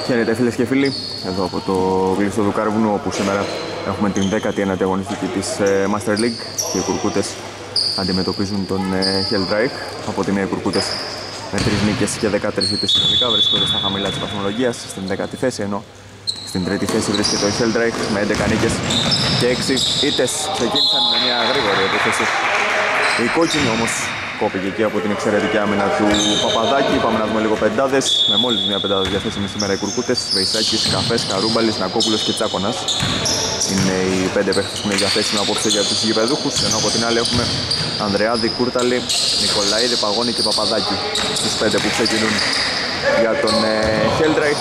Χαίρετε φίλες και φίλοι, εδώ από το Γλυστό του Κάρβουνου, όπου σήμερα έχουμε την 19η αγωνιστική της Master League και οι Κουρκούτες αντιμετωπίζουν τον Hellreich. Από τη μία οι Κουρκούτες με 3 νίκες και 13 ήττες συνολικά βρίσκονται στα χαμηλά της βαθμολογίας, στην 10η θέση, ενώ στην 3η θέση βρίσκεται ο Hellreich με 11 νίκες και 6 ήττες. Ξεκίνησαν με μια γρήγορη επίθεση. Η κόκκινη όμως κόπηκε εκεί από την εξαιρετική άμυνα του Παπαδάκη. Πάμε να δούμε λίγο πεντάδες. Με μόλις μια πεντάδα διαθέσιμη σήμερα οι Κουρκούτες. Βεϊσάκης, Καφές, Καρούμπαλης, Νακόπουλος και Τσάκωνας είναι οι 5 παίχτες που είναι διαθέσιμοι απόψε για τους γηπεδούχους. Ενώ από την άλλη έχουμε Ανδρεάδη, Κούρταλη, Νικολαίδη, Παγώνη και Παπαδάκη στους 5 που ξεκινούν για τον Hellreich.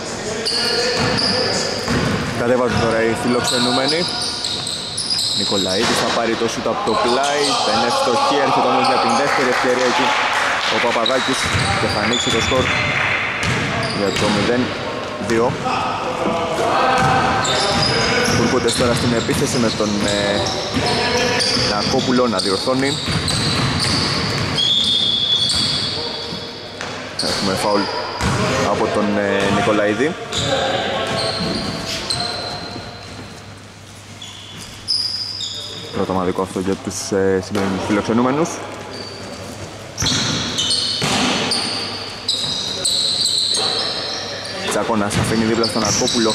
Κατέβαζουν τώρα οι φιλοξενούμενοι. Νικολαίδης θα πάρει το σούτ από το πλάι, δεν είναι φτωχή, έρχεται όμως για την δεύτερη ευκαιρία εκεί ο Παπαδάκης και θα ανοίξει το σκορ για το 0-2. Κουρκούτες τώρα στην επίθεση με τον Νακόπουλο να διορθώνει. Έχουμε φάουλ από τον Νικολαίδη. Πρώτο ομαδικό αυτό για τους σημερινούς φιλοξενούμενους. Τσάκωνας αφήνει δίπλα στον Αρκόπουλο.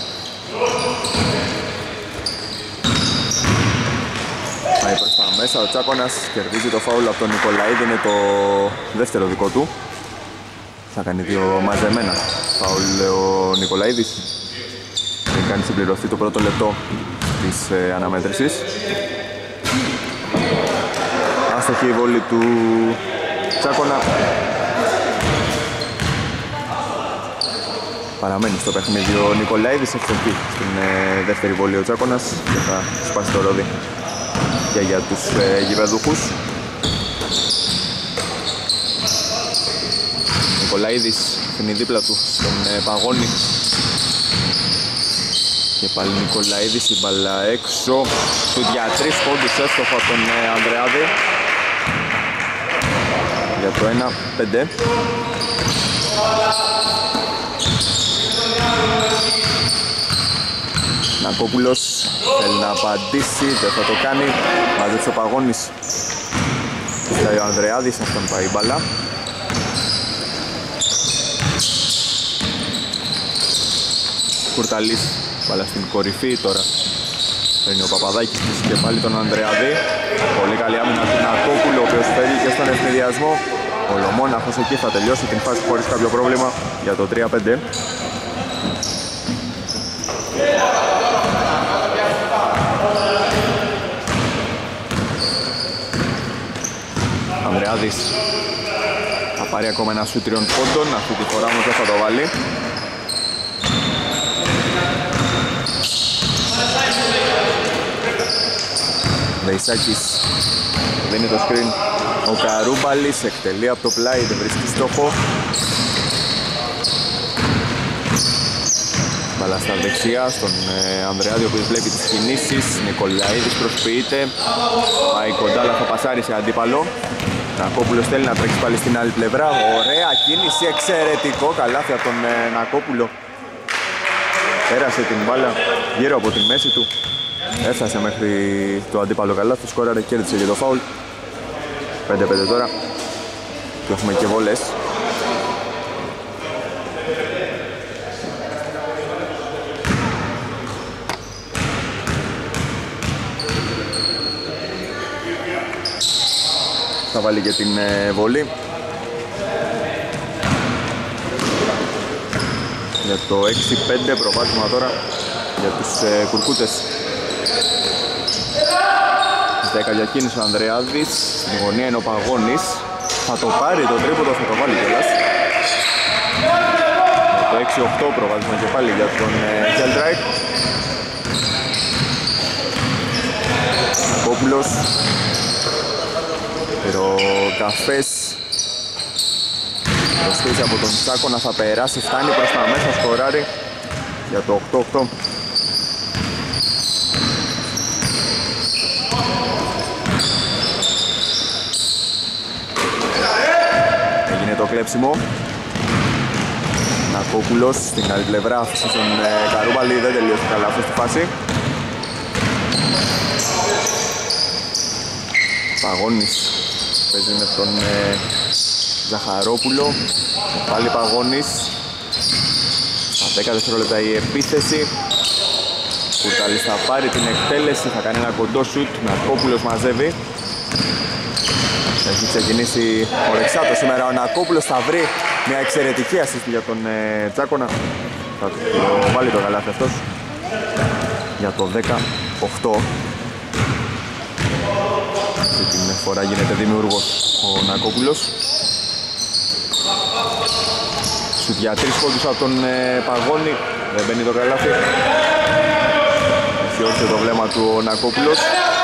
Πάει προς τα μέσα ο Τσάκωνας, κερδίζει το φάουλ από τον Νικολαίδη, είναι το δεύτερο δικό του. Θα κάνει 2 μαζεμένα φάουλ ο Νικολαίδης. Δεν κάνει συμπληρωθεί το πρώτο λεπτό της αναμέτρησης. Άστοχη η βόλη του Τσάκωνα. Παραμένει στο παιχνίδι ο Νικολαίδης, ευτυχή στην δεύτερη βόλη ο Τσάκωνας και θα σπάσει το ρόδι και για τους γηπεδούχους. Νικολαίδης είναι δίπλα του στον Παγώνη. Και πάλι Νικολαίδης, η μπάλα έξω. Του για 3 πόντους έστοχο από τον Ανδρεάδη. Για το 1-5. Νακόπουλος θέλει να απαντήσει, δεν θα το κάνει. Μάζεψε ο Παγώνης. Φτάει ο Ανδρεάδης, αυτόν πάει η μπάλα. Κουρταλής, μπάλα στην κορυφή τώρα. Παίρνει ο Παπαδάκης και πάλι τον Ανδρεάδη. Πολύ καλή άμυνα του Νακόπουλου, ο οποίος φέρει και στον ευνηδιασμό. Ο Λομόναχος εκεί θα τελειώσει την φάση χωρίς κάποιο πρόβλημα για το 3-5. Ανδρεάδης θα πάρει ακόμα ένα σου 3 πόντων, αυτή τη φορά όμως δεν θα το βάλει. Βεϊσάκης δίνει το screen, ο Καρούμπαλης εκτελεί από το πλάι, δεν βρίσκει στόχο. Μπαλά στα δεξιά στον Ανδρεάδη, ο οποίος βλέπει τις κινήσεις. Νικολαίδης προσποιείται, πάει κοντά αλλά θα πασάρει σε αντίπαλο. Νακόπουλος θέλει να τρέξει πάλι στην άλλη πλευρά. Ωραία κίνηση, εξαιρετικό καλάθι από τον Νακόπουλο. Πέρασε την μπάλα γύρω από τη μέση του. Έφτασε μέχρι το αντίπαλο καλάθι, σκόραρε, κέρδισε και το φάουλ. 5-5 τώρα και έχουμε και βόλες. Θα βάλει και την βολή για το 6-5, προβάδισμα τώρα για τους Κουρκούτες. 10 διακίνησε ο Ανδρεάδης, στην γωνία είναι ο Παγώνης. Θα το πάρει το τρίποντο, θα το βάλει κιόλας. Για το 6-8 προβάδισμα και πάλι για τον Hellreich. Κόπουλος. Ο Καφές προσθέσει από τον Τσάκωνα, θα περάσει, φτάνει προς τα μέσα, σκοράρει για το 8-8. Έγινε το κλέψιμο. Νακόπουλος στην άλλη πλευρά, άφησε στον Καρούμπαλη, δεν τελείωσε καλά αυτή τη φάση. Παγώνης παίζει με τον Ζαχαρόπουλο, πάλι Παγώνης. Στα 10 δευτερόλεπτα η επίθεση. Κουρτάλης θα πάρει την εκτέλεση, θα κάνει ένα κοντό σουτ, Νακόπουλος μαζεύει. Έχει ξεκινήσει ο Ρεξάτος σήμερα, ο Νακόπουλος θα βρει μια εξαιρετική ασίστη για τον Τσάκονα. Θα το βάλει το καλάθι αυτός για το 18. Αυτή την φορά γίνεται δημιούργος ο Νακόπουλος. Σουτ για 3 πόντους από τον Παγώνη, δεν μπαίνει το καλάθι. Έχει όρθιο το βλέμμα του ο Νακόπουλος.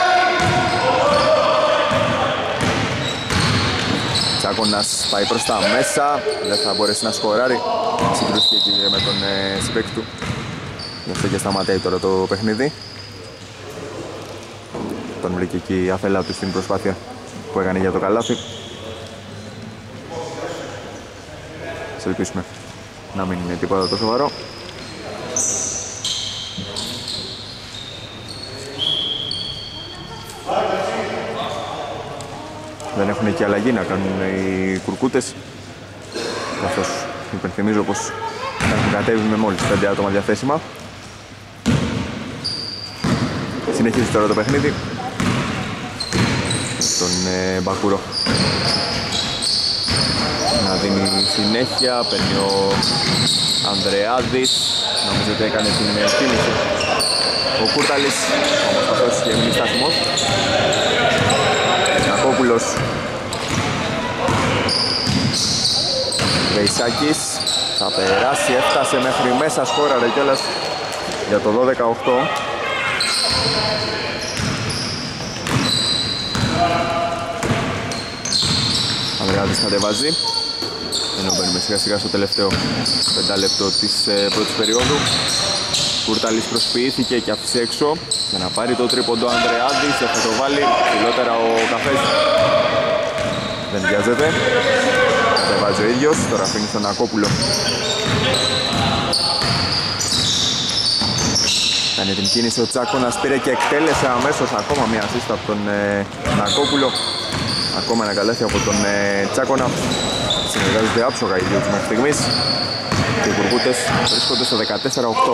Τσάκονας πάει προς τα μέσα, δεν θα μπορέσει να σκοράρει. Συγκρούστηκε εκεί με τον συμπαίκτη του. Γι' αυτό και σταματάει τώρα το παιχνίδι. Τον βρήκε εκεί η αφέλα του στην προσπάθεια που έκανε για το καλάθι. Σε ελπίσουμε να μην είναι τίποτα το σοβαρό. Δεν έχουν και αλλαγή να κάνουν οι κουρκούτες. Καθώς υπενθυμίζω πως έχουν κατέβει με μόλις 5 άτομα διαθέσιμα. Συνεχίζει τώρα το παιχνίδι. Τον Μπακούρο να δίνει συνέχεια, παίρνει ο Ανδρεάδης, νομίζω ότι έκανε την κίνηση ο Κούρταλης, όμως αυτός και έμεινε στάσιμος. Νακόπουλος, Βεϊσάκης, θα περάσει, έφτασε μέχρι μέσα, σκόραρε κιόλας για το 12-8. Ανδρεάδης κατεβάζει, ενώ μπαίνουμε σιγά σιγά στο τελευταίο 5 λεπτό της πρώτης περίοδου. Κουρτάλης προσποιήθηκε και άφησε έξω για να πάρει το τρίποντο Ανδρεάδης, θα το βάλει ψηλότερα ο Καφές. Δεν βιάζεται, κατεβάζει ο ίδιος, τώρα αφήνει στον Νακόπουλο. Κάνει την κίνηση ο Τσάκονας, πήρε και εκτέλεσε αμέσως ακόμα μια ασίστα από τον Νακόπουλο. Ακόμα ένα καλάθι από τον Τσάκονα. Συνεργάζονται άψογα οι δύο τους μέχρι στιγμής. Και οι κουρκούτες βρίσκονται στο 14-8.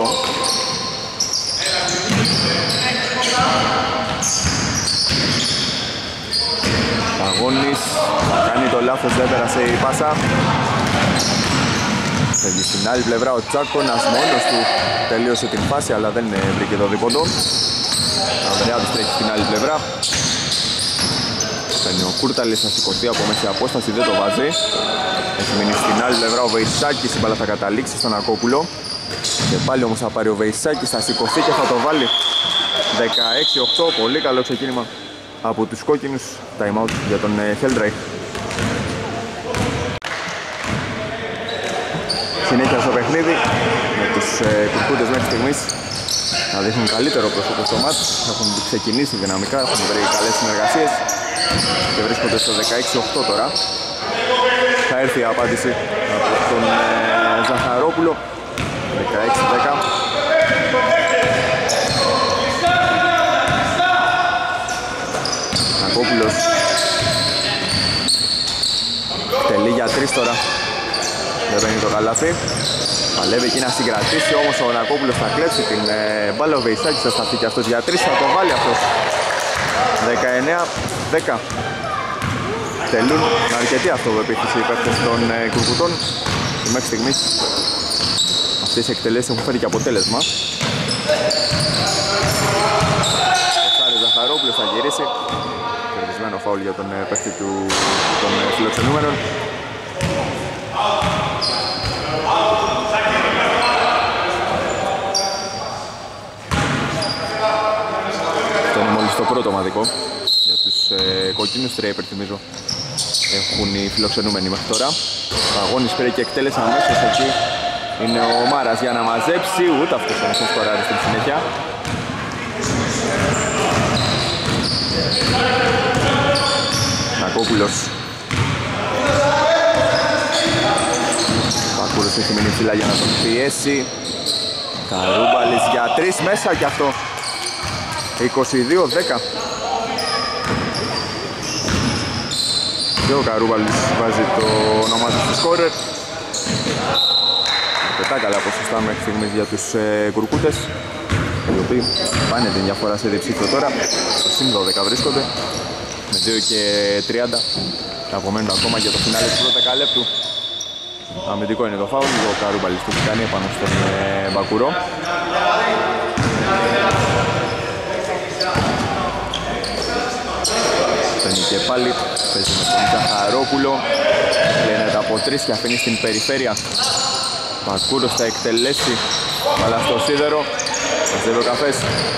Παγώνης θα κάνει το λάθος, δεν πέρασε η πάσα. Φεύγει στην άλλη πλευρά ο Τσάκονας, μόνος του τελείωσε την φάση αλλά δεν βρήκε το δίποντο. Ανδρεάδης τρέχει στην άλλη πλευρά. Παίρνει ο Κούρταλης, θα σηκωθεί από μέση απόσταση, δεν το βάζει. Έχει μείνει στην άλλη πλευρά ο Βεϊσάκης, η μπάλα θα καταλήξει στον Νακόπουλο. Και πάλι όμως θα πάρει ο Βεϊσάκης, θα σηκωθεί και θα το βάλει. 16-8, πολύ καλό ξεκίνημα από τους κόκκινους. Time out για τον Χέλντραϊχ. Συνέχεια στο παιχνίδι με τους κουρκούτες μέχρι στιγμής να δείχνουν καλύτερο πρόσωπο στο μάτς. Έχουν ξεκινήσει δυναμικά, έχουν βρει καλές συνεργασίες και βρίσκονται στο 16-8 τώρα. Θα έρθει η απάντηση από τον Ζαχαρόπουλο. 16-10. Νακόπουλος τελεί για 3 τώρα. Δεν μπαίνει το καλάθι. Παλεύει εκεί να συγκρατήσει, όμως ο Νακόπουλος θα κλέψει την μπάλα. Ο Βεϊσάκης θα σταθεί και αυτός για 3, θα το βάλει αυτός. 19-10. Τελούν με αρκετή αυτοεπίθεση οι παίκτες των κουρκουτών και μέχρι στιγμής αυτές οι εκτελέσεις έχουν φέρει και αποτέλεσμα. Ο Σάρης Ζαχαρόπουλος θα γυρίσει. Κερδισμένο φάουλ για τον παίκτη των φιλοξενούμενων. Αυτό είναι μόλις το πρώτο ομαδικό για τους κόκκινους. 3 υπερθυμίζω έχουν οι φιλοξενούμενοι μέχρι τώρα. Παγώνης πήρε και εκτέλεσε αμέσως εκεί. Είναι ο Μάρας για να μαζέψει, ούτε αυτός όμως δεν σκοράρει στην συνέχεια. Νακόπουλος. Πακούρος έχει μείνει ψηλά για να τον πιέσει. Καρούμπαλης για 3 μέσα κι αυτό. 22-10. Και ο Καρούμπαλης βάζει το όνομα του στο σκόρερ. Πετά καλά ποσοστά μέχρι στιγμής για τους κουρκούτες, οι οποίοι πάνε την διαφορά σε διψήφιο τώρα. Στο συν 12 βρίσκονται με 2 και 30. Απομένουν ακόμα για το φινάλε του 12 λεπτού. Αμυντικό είναι το φάουλ, ο Καρούμπαλης το κάνει επάνω στον Μπακουρό. Παίρνει και πάλι, παίζει με τον Ζαχαρόπουλο. Λένε από 3 και αφήνει στην περιφέρεια. Μπακούρος θα εκτελέσει, αλλά στο σίδερο. Μαζεύει ο Καφές.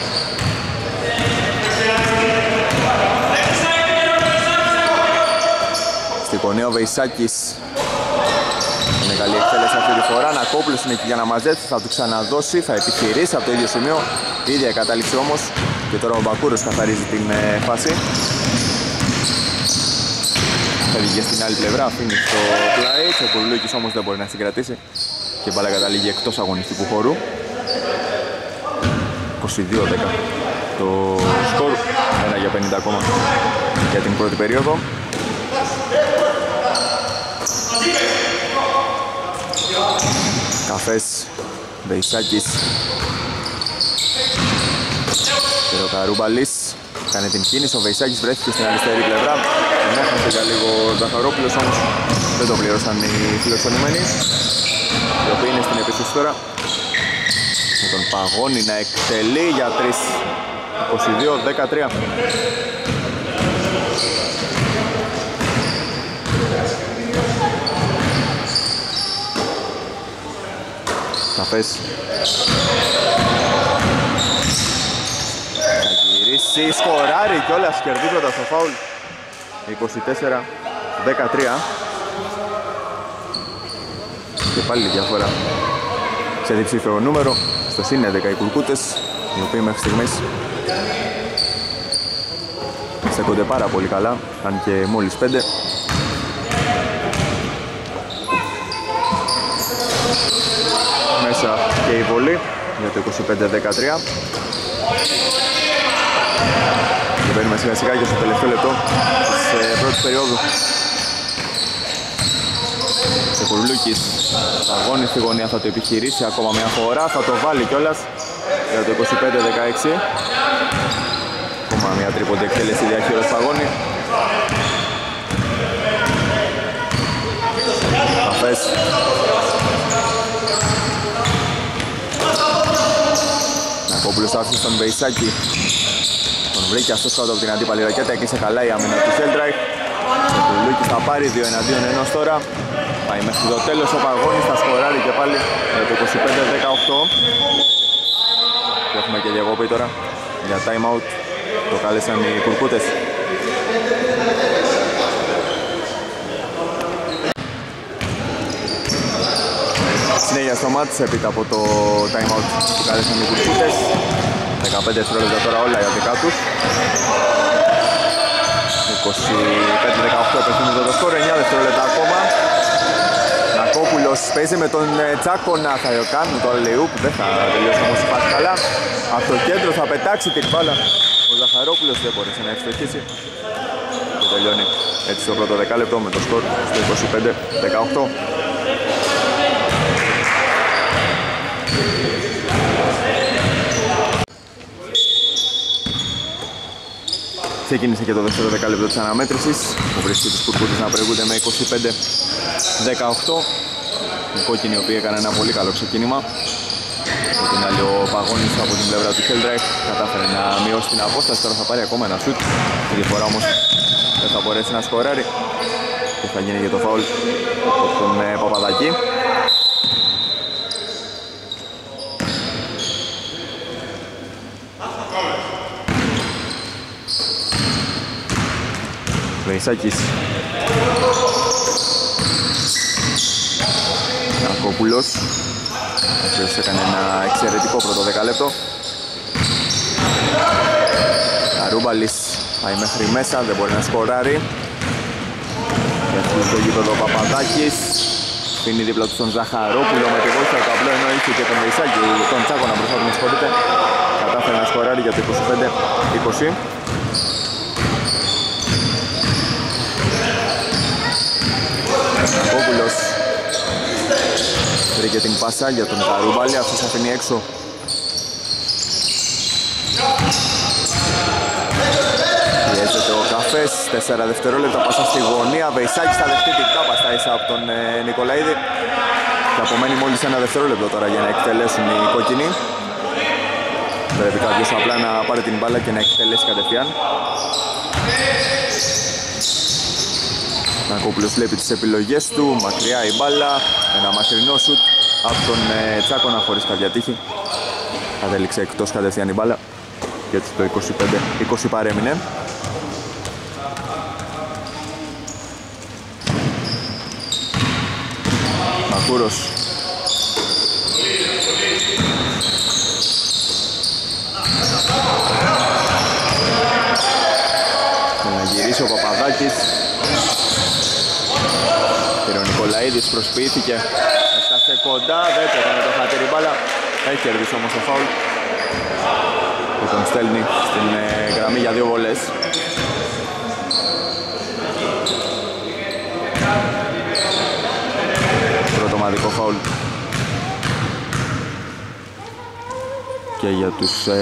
Στην γωνία ο Βεϊσάκης. Είναι καλή εκτέλεση αυτή τη φορά. Νακόπουλος είναι εκεί για να μαζέψει, θα του ξαναδώσει, θα επιχειρήσει από το ίδιο σημείο. Η ίδια κατάληξη όμως. Και τώρα ο Μπακούρος καθαρίζει την φάση. Φεύγει και στην άλλη πλευρά, αφήνει στο πλάι. Ο Κουρλούκης όμως δεν μπορεί να συγκρατήσει. Και μπάλα καταλήγει εκτός αγωνιστικού χώρου. 22-10 το σκορ. 1 για 50 ακόμα για την πρώτη περίοδο. Καφές, Βεϊσάκης και ο Καρούμπαλης κάνει την κίνηση, ο Βεϊσάκης βρέθηκε στην αριστερή πλευρά. Έχασε για λίγο ο Ζαχαρόπουλος, όμως δεν το πλήρωσαν οι φιλοξενούμενοι, οι οποίοι είναι στην επίθεση τώρα. Με τον Παγώνη να εκτελεί για 3. 22-13. Καφές θα γυρίσει, σκοράρει κιόλας κερδίζοντας το φάουλ. 24-13. Και πάλι διαφορά σε διψήφιο νούμερο. Στο συν 11 οι κουρκούτες, οι οποίοι μέχρι στιγμής στέκονται πάρα πολύ καλά, αν και μόλις 5. Μέσα και η βολή για το 25-13. Και μπαίνουμε σιγά σιγά και στο τελευταίο λεπτό της πρώτης περίοδου. Ο Κουρλούκης θα αγώνει στη γωνία, θα το επιχειρήσει ακόμα μια φορά, θα το βάλει κιόλας για το 25-16. Ακόμα μια τρίποντη εκτέλεση διαχείρος Παγώνη. Καφές. Νακόπουλος άφησε στον Βεϊσάκη. Τον βρήκε αυτός κάτω από την αντίπαλη ρακέτα, έκλεισε καλά η άμυνα του Χέλντραϊχ. Ο Κουρλούκης θα πάρει 2 εναντίον 1 τώρα. Πάει μέχρι το τέλος, ο Παγώνης θα σκοράρει και πάλι για το 25-18. Και έχουμε και διακοπή τώρα για time out. Το κάλεσαν οι κουρκούτες. Συνέχεια στο μάτς έπειτα από το time out που κάλεσαν οι κουρκούτες. 15 δευτερόλεπτα τώρα όλα για δικά τους. 25-18 επευθύνεται το σκορ, 9 δευτερόλεπτα ακόμα. Νακόπουλος παίζει με τον Τσάκονα, θα κάνουν το alley-oop, δεν θα τελειώσει όμως πάση καλά. Από το κέντρο θα πετάξει την μπάλα. Ο Ζαχαρόπουλος δεν μπορούσε να ευστοχίσει. Και τελειώνει έτσι το πρώτο δεκάλεπτο με το σκορ στο 25-18. Ξεκίνησε και το δεύτερο δεκάλεπτο της αναμέτρησης που βρίσκει τους κουρκούτες να προηγούνται με 25-18. Οι κόκκινοι οι οποίοι έκανε ένα πολύ καλό ξεκίνημα. Από την άλλη ο Παγώνης από την πλευρά του Χέλντραϊχ κατάφερε να μειώσει την απόσταση. Τώρα θα πάρει ακόμα ένα σουτ. Τη διαφορά όμως δεν θα μπορέσει να σκοράρει. Και θα γίνει και το φάουλ από τον Παπαδάκη. Βεϊσάκης. Νακόπουλος, ο οποίος έκανε ένα εξαιρετικό πρώτο δεκάλεπτο. Καρούμπαλης πάει μέχρι μέσα, δεν μπορεί να σκοράρει. Και αυτό στο γήπεδο Παπαδάκης. αφήνει δίπλα του τον Ζαχαρόπουλο με τη βοήθεια του απλό, ενώ είχε και τον Βεϊσάκη, τον Τσάκονα μπροστά του, με συγχωρείτε. Κατάφερε να σκοράρει για το 25-20. Κακόπουλος βρήκε την πάσα για τον Καρούμπαλη, αυτός αφήνει έξω. Πιέζεται ο Καφές, 4 δευτερόλεπτα, πάσα στη γωνία. Βεϊσάκης θα δεχτεί την κάπα στα ίσα από τον Νικολαίδη. Και απομένει μόλις 1 δευτερόλεπτο τώρα για να εκτελέσουν οι κόκκινοι. Πρέπει κάποιος απλά να πάρει την μπάλα και να εκτελέσει κατευθείαν. Νακόπουλος βλέπει τις επιλογές του, μακριά η μπάλα, ένα μακρινό σουτ από τον Τσάκονα χωρίς κάποια τύχη. Κατέληξε εκτός κατευθείαν η μπάλα και έτσι το 25-20 παρέμεινε. Μακούρος. Να γυρίσει ο Παπαδάκης. Και ο Νικολαίδης προσποιήθηκε. Έφτασε κοντά, δεν το έκανε το χατήρι μπάλα. Έχει κερδίσει όμως το φάουλ. Και τον στέλνει στην γραμμή για 2 βολές. Πρώτο ομαδικό φάουλ. Και για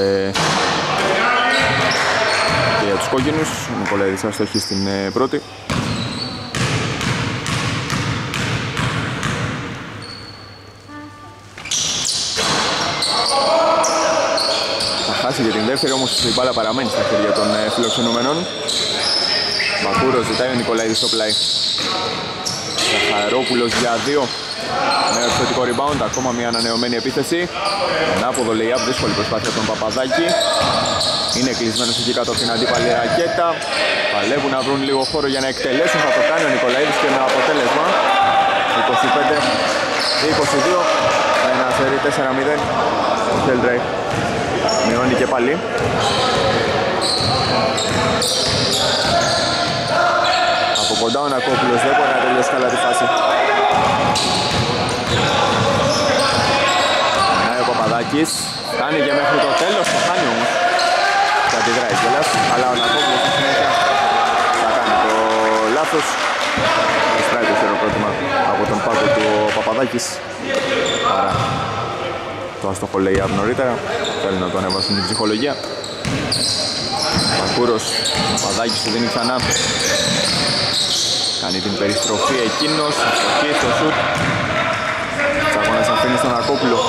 τους κόκκινους. Ο Νικολαίδης αστοχή στην πρώτη. Για την δεύτερη, όμως η μπάλα παραμένει στα χέρια των φιλοξενούμενων. Μακούρος ζητάει ο Νικολαίδης στο πλάι. Ζαχαρόπουλος για 2. Νέο επιθετικό rebound, ακόμα μια ανανεωμένη επίθεση. Ανάποδο lay-up, δύσκολη προσπάθεια τον Παπαδάκη. Είναι κλεισμένος εκεί κάτω από την αντίπαλη ρακέτα. Παλεύουν να βρουν λίγο χώρο για να εκτελέσουν. Θα το κάνει ο Νικολαίδης και με αποτέλεσμα 25-22. Ένα σερί 4-0. Ο Χέλντρεϊ μειώνει και πάλι. Από κοντά ο Νακόπουλος δεν μπορεί να τελειώσει καλά τη φάση. Νάει ο Παπαδάκης, κάνει και μέχρι το τέλος, το χάνει όμως. Και αντιδράει κιόλας, αλλά ο Νακόπουλος στη συνέχεια θα κάνει το λάθος. Εστράει το χειροκρότημα από τον πάγκο του Παπαδάκης. Άρα το άστοχο λέει από νωρίτερα, θέλει να το ανεβάσουν την ψυχολογία. Μακούρος, Παπαδάκης του δίνει ξανά. Κάνει την περιστροφή εκείνος, αστοχή στο σουτ. Τσάκωνας αφήνει στον Ακόπουλο.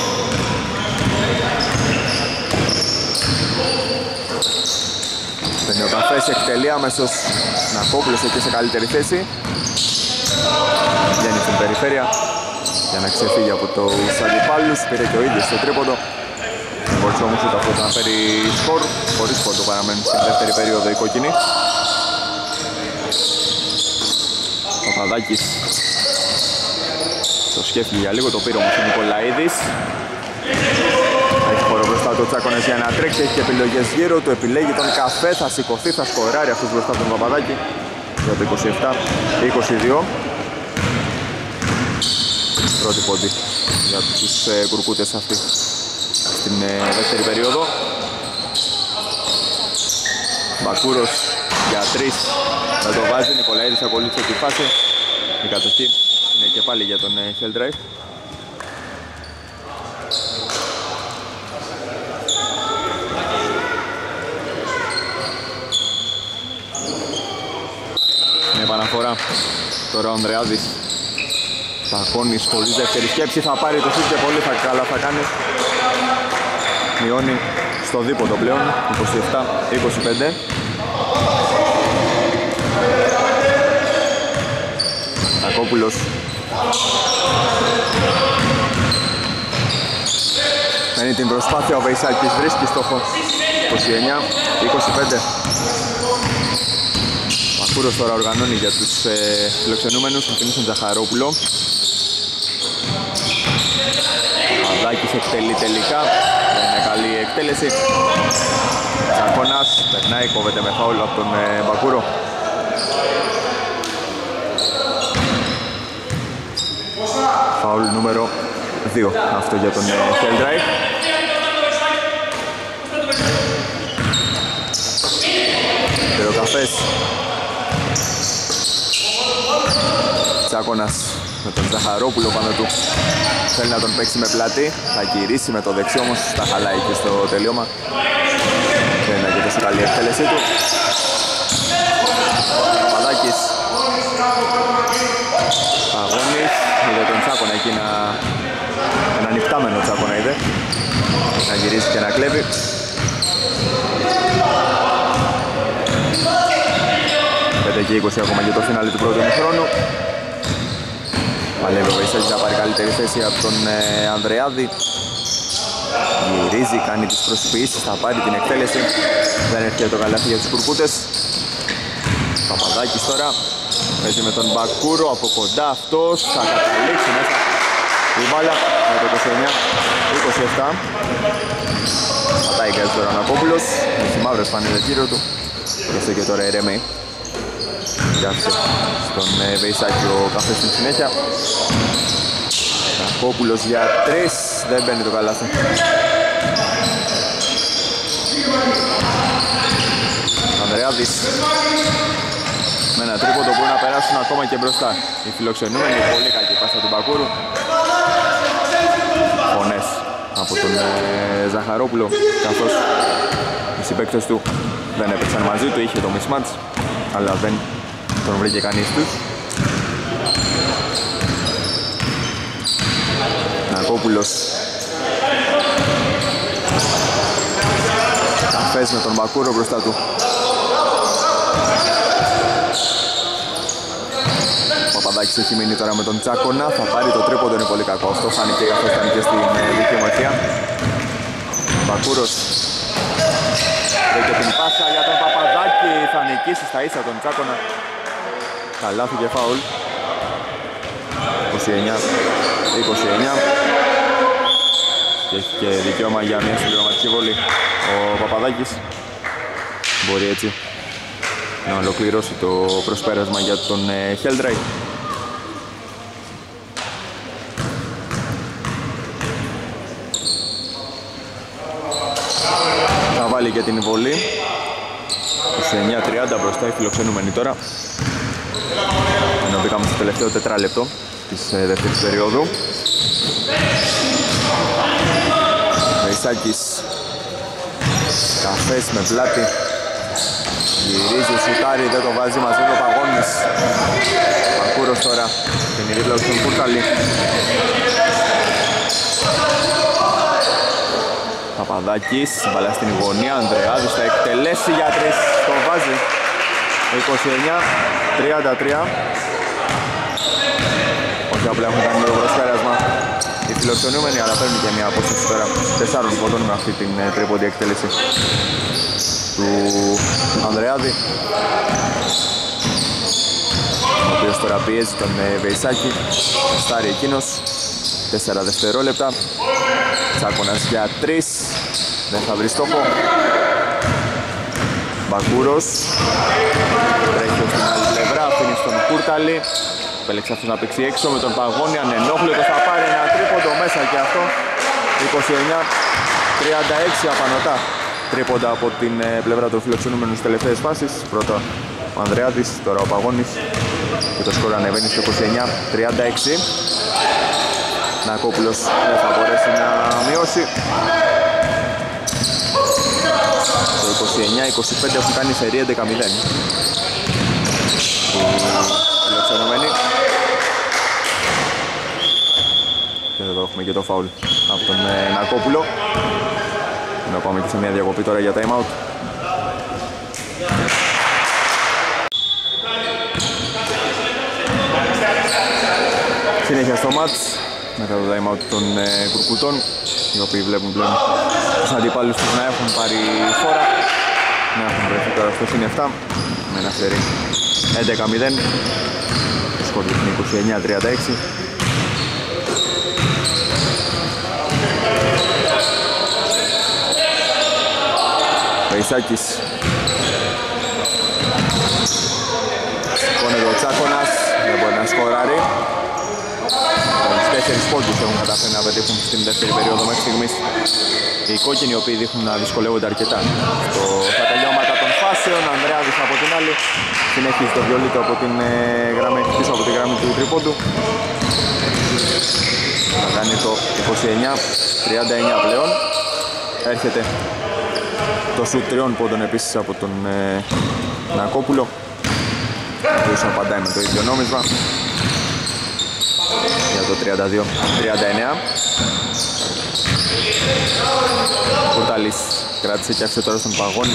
Παίρνει ο Καφές, εκτελεί αμέσως Νακόπουλος εκεί σε καλύτερη θέση. Βγαίνει στην περιφέρεια για να ξεφύγει από τους αντιπάλους. Πήρε και ο ίδιος στο τρίποντο. Μπορούσε όμως ούτε αυτό να φέρει σκορ. Χωρίς πόντο παραμένουν στην δεύτερη περίοδο οι κόκκινοι. Παπαδάκης το σκέφτηκε για λίγο, το πήρε όμως ο Νικολαίδης. Έχει χώρο μπροστά του ο Τσάκωνας για να τρέξει, έχει και επιλογές γύρω του, επιλέγει τον Καφέ, θα σηκωθεί, θα σκοράρει αυτός μπροστά τον Παπαδάκη για το 27-22. Πρώτη πόντι για τους κουρκούτες αυτοί στην δεύτερη περίοδο. Μπακούρος για 3, δεν το βάζει, Νικολαίδης ακολούθησε τη φάση. Η κατοχή είναι και πάλι για τον Hell Drive. Είναι επαναφορά τώρα ο Ανδρεάδης. Παχώνης χωρίς δεύτερη σκέψη, θα πάρει το σουτ και πολύ θα καλά θα κάνει. Μειώνει στο δίποτο πλέον, 27-25. Ακόπουλος. Μένει την προσπάθεια, ο Βεϊσάκης βρίσκει στόχο 29-25. Μακούρος τώρα οργανώνει για τους φιλοξενούμενους, θα αφήνει τον Ζαχαρόπουλο. Παπαδάκης εκτελεί τελικά, δεν είναι καλή η εκτέλεση. Τσακώνας περνάει, κόβεται με φάουλ από τον Μπακούρο. Φάουλ νούμερο 2, αυτό για τον Χέλντραϊχ. Τεροκαφές. Τσάκωνας με τον Ζαχαρόπουλο πάνω του. Θέλει να τον παίξει με πλάτη. Θα γυρίσει με το δεξί, όμως τα χαλάει και στο τελείωμα. Δεν είναι και τόσο καλή η εκτέλεσή του. Παπαδάκης. Παγώνης. Είδε τον Τσάκωνα εκεί έναν υπτάμενο Τσάκωνα είδε. Να γυρίσει και να κλέβει. Και 20 ακόμα για το φινάλι του πρώτου ημιχρόνου. Παλεύει ο Βεϊσάκης να πάρει καλύτερη θέση από τον Ανδρεάδη. Γυρίζει, κάνει τις προσποιήσεις, θα πάρει την εκτέλεση. Δεν έρχεται το καλάθι για τους κουρκούτες. Παπαδάκης τώρα παίζει με τον Μπακούρο από κοντά, αυτός θα καταλήξει μέσα η μπάλα με το 29-27. Πατάει κάτι τώρα ο Ανακόπουλος, έχει μαύρες φανέλες γύρω του. Πρόσεχε και τώρα ηρέμει. Άφησε στον Βεϊσάκη ο καφές στην συνέχεια. Ανακόπουλος για 3, δεν μπαίνει το καλάθι. Ανδρεάδης με ένα τρίποντο που να περάσουν ακόμα και μπροστά. Οι φιλοξενούμενοι, πολύ κακή πάσα του Μπακούρου. Φωνές από τον Ζαχαρόπουλο, καθώς οι συμπαίκτες του δεν έπαιξαν μαζί του, είχε το mismatch, αλλά δεν τον βρήκε κανείς τους. Νακόπουλος. Καφές με τον Μπακούρο μπροστά του. Ο Παπαδάκης έχει μείνει τώρα με τον Τσάκωνα. Θα πάρει το τρίποντο, είναι πολύ κακό. Αυτό φάνηκε καθώς ήταν και στην δική μορφία. Μπακούρος. Βρήκε την πάσα για τον Παπαδάκη. Θα νικήσει στα ίσα τον Τσάκωνα. Καλάθι και φάουλ. 29-29. Και έχει και δικαίωμα για μια συμπληρωματική βολή. Ο Παπαδάκης μπορεί έτσι να ολοκληρώσει το προσπέρασμα για τον Χέλντραϊχ. Θα βάλει και την βολή. 29-30 μπροστά οι φιλοξενούμενοι τώρα. Ενώ μπήκαμε στο τελευταίο τετράλεπτο της δεύτερης περίοδου. Βεϊσάκης. Καφές με πλάτη. Γυρίζει, σουτάρει, δεν το βάζει μαζί του ο Παγώνης. Πακούρος τώρα. Την ηρίδα του Κούρταλη. Παπαδάκης, μπαλά στην γωνία. Ανδρεάδης θα εκτελέσει για 3. Το βάζει. 29-33. Όχι απλά έχουν κάνει το προσπέρασμα οι φιλοξενούμενοι, αλλά παίρνει και μια απόσταση τώρα 4 πόντων με αυτή την τρίποντη εκτέλεση του Ανδρεάδη, ο οποίος τώρα πιέζει τον Βεϊσάκη. Στάρει εκείνος. 4 δευτερόλεπτα. Τσάκωνας για 3. Δεν θα βρει στόχο. Μπακούρος τρέχει ως την άλλη πλευρά, αφήνει στον Κούρταλη. Επέλεξε αυτός να παίξει έξω με τον Παγώνη, ανενόχλητο, θα πάρει ένα τρίποντο μέσα και αυτό. 29-36 απανωτά τρίποντα από την πλευρά των φιλοξενούμενων στις τελευταίες φάσεις. Πρώτα ο Ανδρεάδης, τώρα ο Παγώνης και το σκορ ανεβαίνει στο 29-36. Νακόπουλος δεν θα μπορέσει να μειώσει. Το 29-25 έχουν κάνει σερί 11-0 οι φιλοξενούμενοι. Και εδώ έχουμε και το φάουλ από τον Νακόπουλο. Να πάμε και σε μια διακοπή τώρα για time out. Συνέχεια στο μάτς μετά το time out των Κουρκουτών, οι οποίοι βλέπουν πλέον τους αντιπάλους τους να έχουν πάρει φόρα, να έχουν βρεθεί τώρα στο συν 7 με ένα σερί 11-0. Το σκορ δείχνει 29-36. Βεϊσάκης. Σηκώνεται ο Τσάκωνας, δεν μπορεί να σκοράρει. Τον στέφει 4 πόντους έχουν καταφέρει να πετύχουν στην δεύτερη περίοδο μέχρι στιγμής. Οι κόκκινοι οι οποίοι δείχνουν να δυσκολεύονται αρκετά στα τελειώματα των φάσεων. Ανδρεάδης από την άλλη συνεχίζει το βιολί του από την γραμμή, πίσω από τη γραμμή του τρίποντου. Θα κάνει το 29-39 πλέον. Έρχεται το σουτ 3 πόντων επίσης από τον Νακόπουλο, ο οποίος απαντάει με το ίδιο νόμισμα για το 32-39. Κουρτάλης κράτησε και άφησε τώρα στον Παγώνη.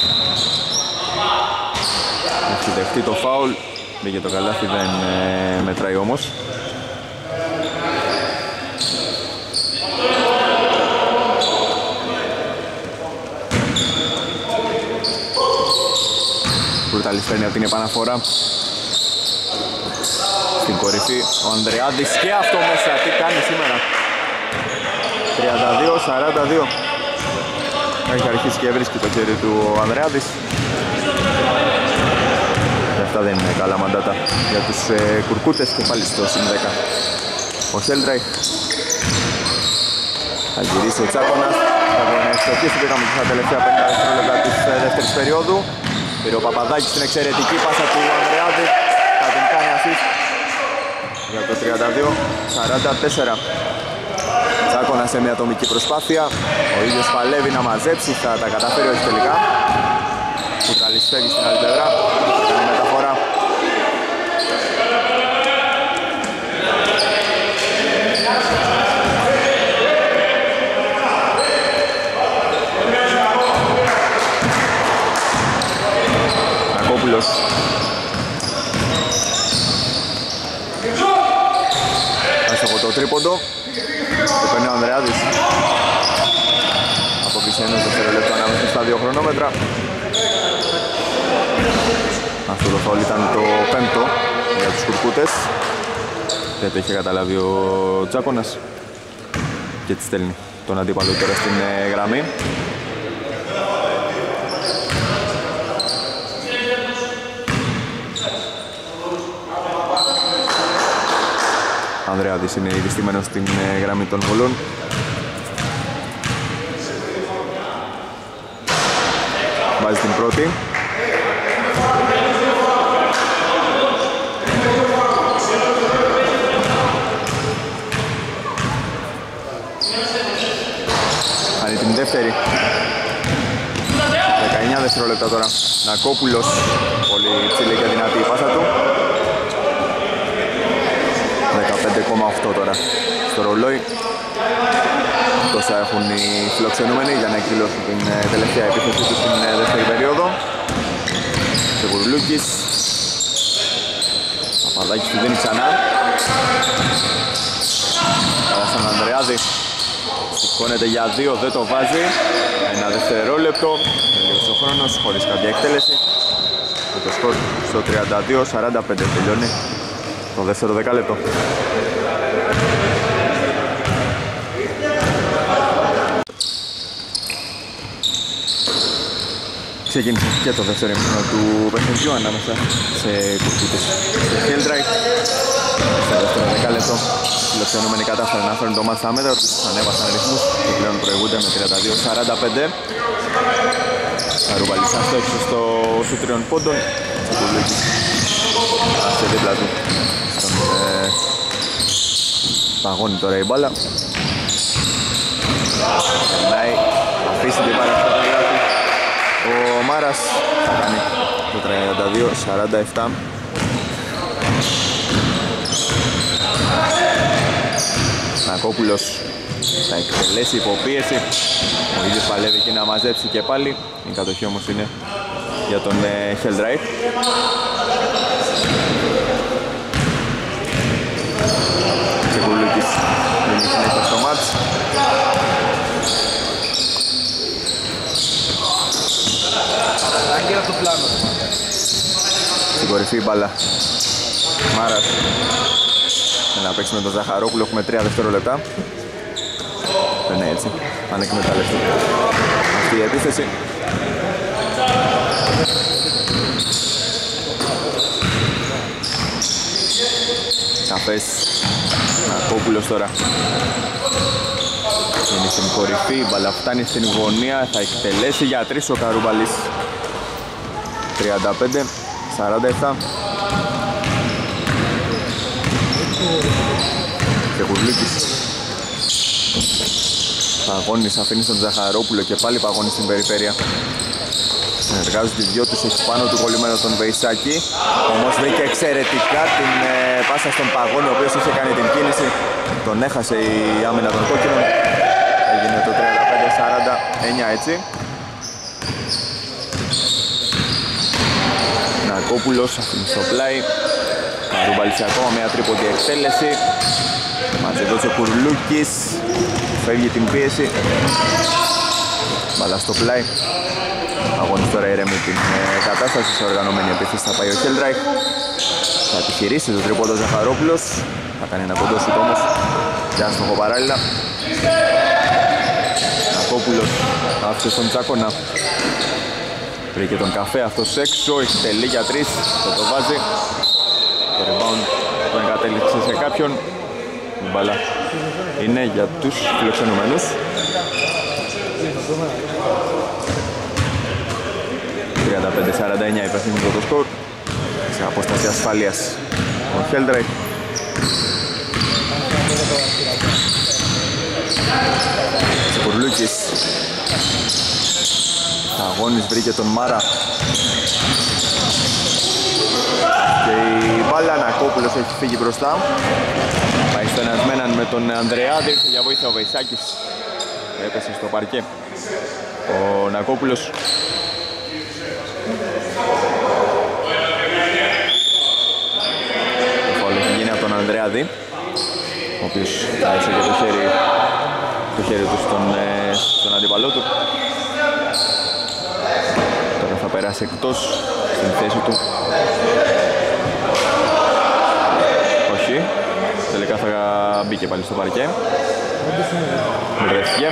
Έχει δεχτεί το φάουλ, μπήκε το καλάθι, δεν μετράει όμως. Κουρτάλης φέρνει από την επαναφορά στην κορυφή ο Ανδρεάδης και αυτό μέσα, τι κάνει σήμερα. 32-42. Έχει αρχίσει και βρίσκει το χέρι του ο Ανδρεάδης. Και αυτά δεν είναι καλά μαντάτα για τους κουρκούτες και πάλι στο συν 10. Ο Χέλντραϊχ θα γυρίσει ο Τσάκωνας, θα τον ευστοχίσει, πήγαμε στα τελευταία 50 δευτερόλεπτα της δεύτερης περίοδου. Πήρε ο Παπαδάκης στην εξαιρετική πάσα του Ανδρεάδη, θα την κάνει assist για το 32-44. Τσάκωνα σε μια ατομική προσπάθεια, ο ίδιος παλεύει να μαζέψει, θα τα καταφέρει όχι τελικά. Κουτάλης φεύγει στην άλλη πλευρά, κάνει μεταφορά. Νακόπουλος. Άστοχο το τρίποντο. Το παίρνει ο Ανδρεάδης. Απόκλεισε ένα δευτερόλεπτο ανάμεσα στα 2 χρονόμετρα. Αυτό το φάουλ ήταν το 5ο για τους κουρκούτες. Δεν το είχε καταλάβει ο Τσάκωνας και τη στέλνει τον αντίπαλο τώρα στην γραμμή. Ανδρεάδης είναι ήδη στημένος στην γραμμή των βολών. Βάζει την πρώτη. Κάνει την δεύτερη. 19 δευτερόλεπτα τώρα. Νακόπουλος, πολύ ψηλή και δυνατή η πάσα του. 15,8 τώρα στο ρολόι. Τόσα έχουν οι φιλοξενούμενοι για να εκδηλώσουν την τελευταία επίθεση του στην δεύτερη περίοδο. Τσεκουρλούκης. Παπαδάκης του δίνει ξανά. Άρα στον Ανδρεάδη. Σηκώνεται για 2, δεν το βάζει. Ένα δευτερόλεπτο. Τελείωσε ο χρόνος χωρίς κάποια εκτέλεση. Με το σκορ στο 32-45 τελειώνει το δεύτερο δεκάλεπτο. Ξεκίνησε και το δεύτερο ημίχρονο του παιχνιδιού ανάμεσα σε κουρκούτες και Χέλντραϊχ. Στο δεύτερο δεκάλεπτο οι φιλοξενούμενοι κατάφεραν να φέρουν το μάτς στα μέτρα τους, ανέβασαν ρυθμούς και πλέον προηγούνται με 32-45. Αρουβαλής αστόχησε στο σου 3 πόντων. Τσακουλούκης σε δίπλα του στον Παγώνει τώρα η μπάλα. Περνάει, αφήσει την μπάλα στο παγιάτι. Ο Μάρας θα κάνει το 32-47. Νακόπουλος θα εκτελέσει υποπίεση. Ο ίδιος παλεύει και να μαζέψει και πάλι. Η κατοχή όμως είναι για τον Χέλντραϊχ. Τσεκουλούκης δίνει συνέχεια στο μάτς. Στην κορυφή η μπάλα Μάρας να παίξει με τον Ζαχαρόπουλο. Έχουμε 3 δευτερόλεπτα. Δεν είναι έτσι, αν εκμεταλλευτεί αυτή η επίθεση. Καφές. Νακόπουλος τώρα. Είναι στην κορυφή, η μπάλα φτάνει στην γωνία, θα εκτελέσει για 3 ο Καρούμπαλης. 35-47. Κεκουρλίκης. Παγώνης αφήνει στον Ζαχαρόπουλο και πάλι Παγώνης στην περιφέρεια. Συνεργάζονται οι δυο τους, έχει πάνω του κολλημένο τον Βεϊσάκη. Όμως βρήκε εξαιρετικά την πάσα στον Παγώνη, ο οποίος είχε κάνει την κίνηση. Τον έχασε η άμυνα των κόκκινων. Έγινε το 35-49 έτσι. Νακόπουλος αφήνει στο πλάι. Καρούμπαλης ακόμα μια τρίποντη εκτέλεση. Μαζεδός ο Κουρλούκης. Φεύγει την πίεση. Μπαλά στο πλάι. Αγώνης τώρα ηρέμει την κατάσταση σε οργανωμένη επίθεση. Θα πάει ο Χέλντραϊχ. Θα επιχειρήσει το τρίποντο Ζαχαρόπουλος. Θα κάνει ένα κοντό σουτ όμως. Και άστοχο παράλληλα. Νακόπουλος άφησε στον Τσάκονα. Βρήκε τον Καφέ αυτός έξω. Εκτελεί για 3. Θα το βάζει. Το rebound τον εγκατέλειξε σε κάποιον. Η μπάλα είναι για τους φιλοξενούμενους. 35-49 υπεύθυνο το σκορ. Σε απόσταση ασφαλείας ο Χέλντραϊχ. Τσικουρλούκης. Αγώνης βρήκε τον Μάρα. Και η μπάλα Νακόπουλος έχει φύγει μπροστά. Πάει στον ενασμέναν με τον Ανδρεάδη. Ήρθε για βοήθεια ο Βεϊσάκης. Έπεσε στο παρκέ ο Νακόπουλος. Το φάουλ έχει γίνει από τον Ανδρεάδη, ο οποίος έδωσε και το χέρι του στον αντίπαλό του. Τώρα θα περάσει εκτός στην θέση του. Όχι, τελικά θα μπήκε πάλι στο παρκέ. Μπερδεύτηκε.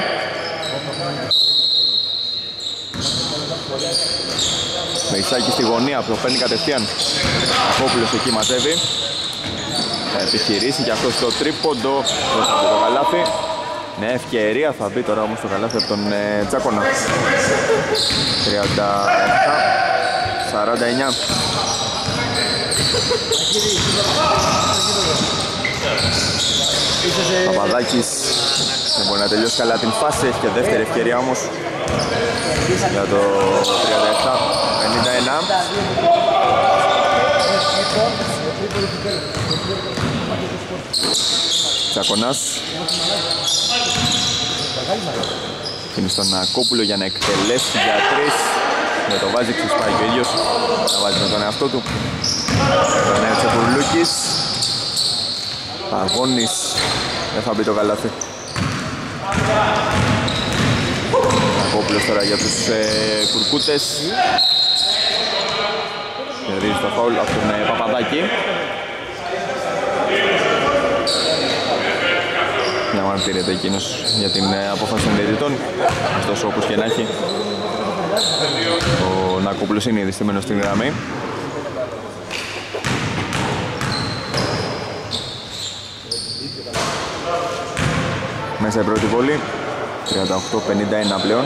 Βεϊσάκη στη γωνία, το παίρνει κατευθείαν. Ακόπουλος εκεί μαζεύει. Θα επιχειρήσει και αυτό στο τρίποντο. Θα μπει το καλάθι. Ναι, ευκαιρία θα μπει τώρα όμως το καλάθι από τον Τσάκονα. 37-49. Παπαδάκης δεν μπορεί να τελειώσει καλά την φάση, έχει και δεύτερη ευκαιρία όμως για το 37-51. Τσακονάς είναι στον Νακόπουλο για να εκτελέσει για 3. Με το βάζει ξεσπάει και ο ίδιος. Θα βάζει με τον εαυτό του. Τον έτσι ο Κουρλούκης. Παγώνης. Δεν θα μπει το καλάθι. Νακόπουλος τώρα για τους κουρκούτες. Κερδίζει το φάουλ από τον Παπαδάκη. Διαμαρτύρεται εκείνος για την απόφαση των διαιτητών. Ωστόσο όπως και να έχει, ο Νακόπουλος είναι ήδη στημένος στην γραμμή. Μέσα η πρώτη βολή, 38-51 πλέον.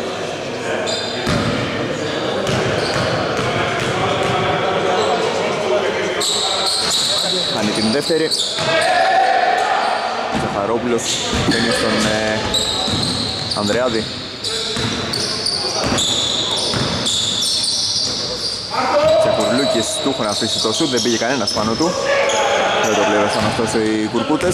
Κάνει την δεύτερη. Ζαχαρόπουλος μπαίνει στον Ανδρεάδη. Τσεκουρλούκης του έχουν αφήσει το σουτ, δεν πήγε κανένας πάνω του. Δεν το πλήρωσαν αυτός οι κουρκούτες.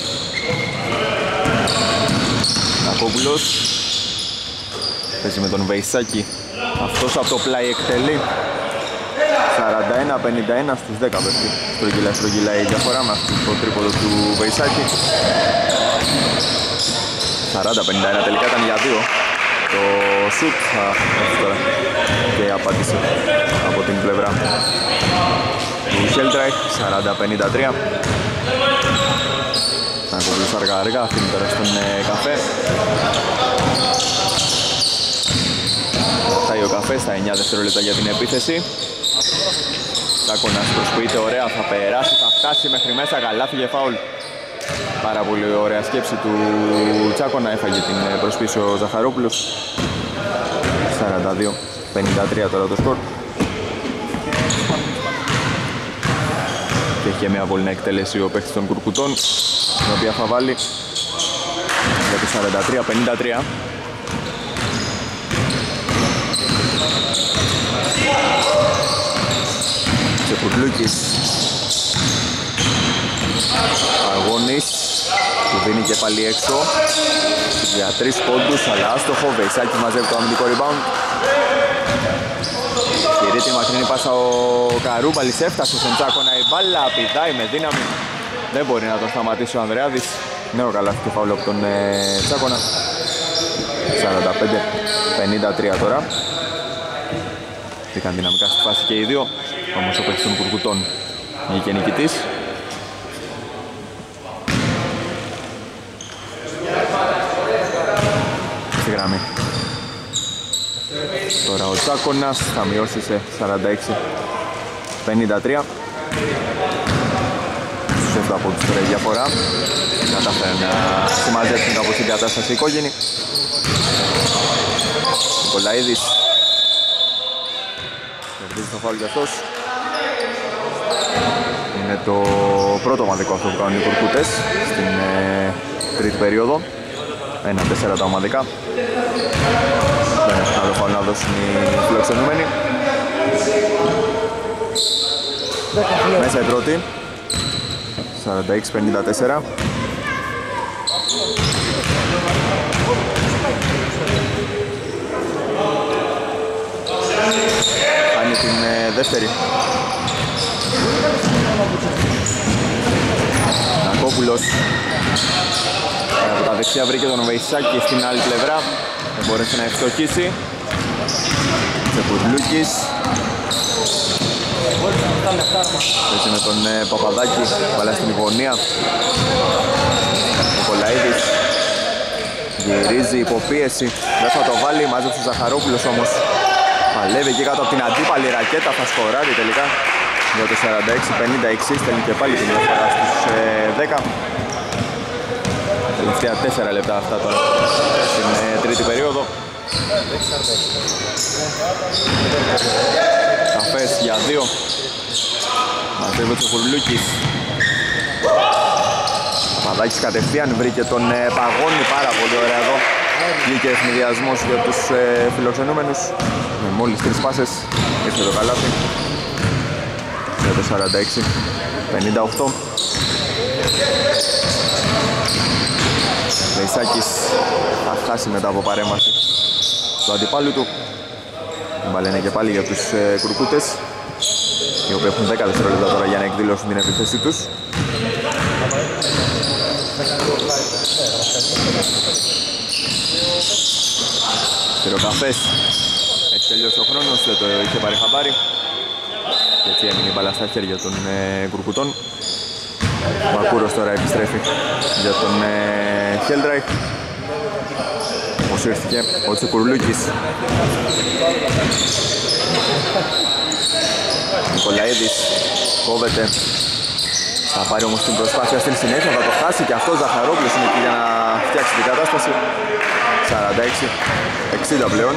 Νακόπουλος παίζει με τον Βεϊσάκη. Αυτός από το πλάι εκτελεί. 41-51 στους 10 πέφτει. Στρογγυλάει η διαφορά με αυτό το τρίποδο του Βεϊσάκη. 40-51 τελικά ήταν για 2. Το σουτ θα έρθει τώρα και απάντησε από την πλευρά του Χέλντραϊχ. 40-53. Θα ακολουθήσει αργά αφήνει τώρα στον Καφέ. Φτάει ο Καφές στα 9 δευτερόλεπτα για την επίθεση. Τσάκωνας προσποιείται ωραία, θα περάσει, θα φτάσει μέχρι μέσα, καλά, φύγε φάουλ. Πάρα πολύ ωραία σκέψη του Τσάκωνα, έφαγε την προσπίση ο Ζαχαρόπουλος. 42-53 τώρα το σκορ. Και έχει και μια βολή εκτέλεση ο παίκτης των Κουρκουτών, την οποία θα βάλει για το 43-53. Τσεκουρλούκης, Αγώνης, του δίνει και πάλι έξω για 3 πόντους, αλλά άστοχο. Βεϊσάκης μαζεύει το αμυντικό rebound. Κηρύττει τη μακρινή πάσα ο Καρούμπαλης, έφτασε στον Τσάκωνα, η μπάλα πηδάει με δύναμη. Δεν μπορεί να τον σταματήσει ο Ανδρεάδης. Νέο καλάθι και φάουλο από τον Τσάκωνα. 45-53 τώρα. Μπήκαν δυναμικά στη φάση και οι δύο, όμως ο παίκτης των Κουρκουτών βγήκε νικητής. Στη γραμμή. Τώρα ο Τσάκωνας θα μειώσει σε 46-53. Στους 7 από τους τώρα η διαφορά. Κατάφεραν να συμμαζέψουν κάπως την κατάσταση οικόγενη. Νικολαίδης κερδίζει το φάουλ για αυτός. Είναι το πρώτο ομαδικό αυτό που κάνουν οι Κουρκούτες στην τρίτη περίοδο. 1-4 τα ομαδικά. Δεν έχουν άλλο φάουλ να δώσουν οι φιλοξενούμενοι. Μέσα η πρώτη. 46-54. Κάνει την δεύτερη. Νακόπουλος από τα δεξιά βρήκε τον Βεϊσάκη στην άλλη πλευρά. Δεν μπόρεσε να ευστοχίσει. Τσεπουρλούκης. Έτσι με τον Παπαδάκη, βάλα στην γωνία. Νικολαίδης γυρίζει υποπίεση, δεν θα το βάλει, μάζεψε ο Ζαχαρόπουλος όμως. Παλεύει εκεί κάτω από την αντίπαλη ρακέτα, θα σκοράρει τελικά για το 46-56, στέλνει και πάλι την διαφορά στους 10. Τελευταία 4 λεπτά αυτά τώρα στην τρίτη περίοδο. Καφές για 2. Μαζεύει ο Τσεκουρλούκης. Παπαδάκης κατευθείαν βρήκε τον Παγώνη, πάρα πολύ ωραία εδώ. Βγήκε ευνηδιασμός για τους φιλοξενούμενους. Με μόλις 3 πάσες ήρθε το καλάθι για το 46-58. Βεϊσάκης θα χάσει μετά από παρέμβαση του αντιπάλου του. Η μπάλα είναι και πάλι για τους Κουρκούτες, οι οποίοι έχουν 10 δευτερόλεπτα τώρα για να εκδηλώσουν την επίθεσή τους. Πυροκαφές, έχει τελειώσει ο χρόνος, δεν το είχε πάρει χαμπάρι και έτσι έμεινε η μπάλα στα χέρια των Κουρκουτών. Ο Μακούρος τώρα επιστρέφει για τον Χέλντραϊχ. Αποσύρθηκε ο Τσεκουρλούκης. Νικολαίδης κόβεται. Θα πάρει όμως την προσπάθεια στην συνέχεια, θα το χάσει και αυτός. Ζαχαρόπουλος είναι εκεί για να φτιάξει την κατάσταση. 46-60 πλέον.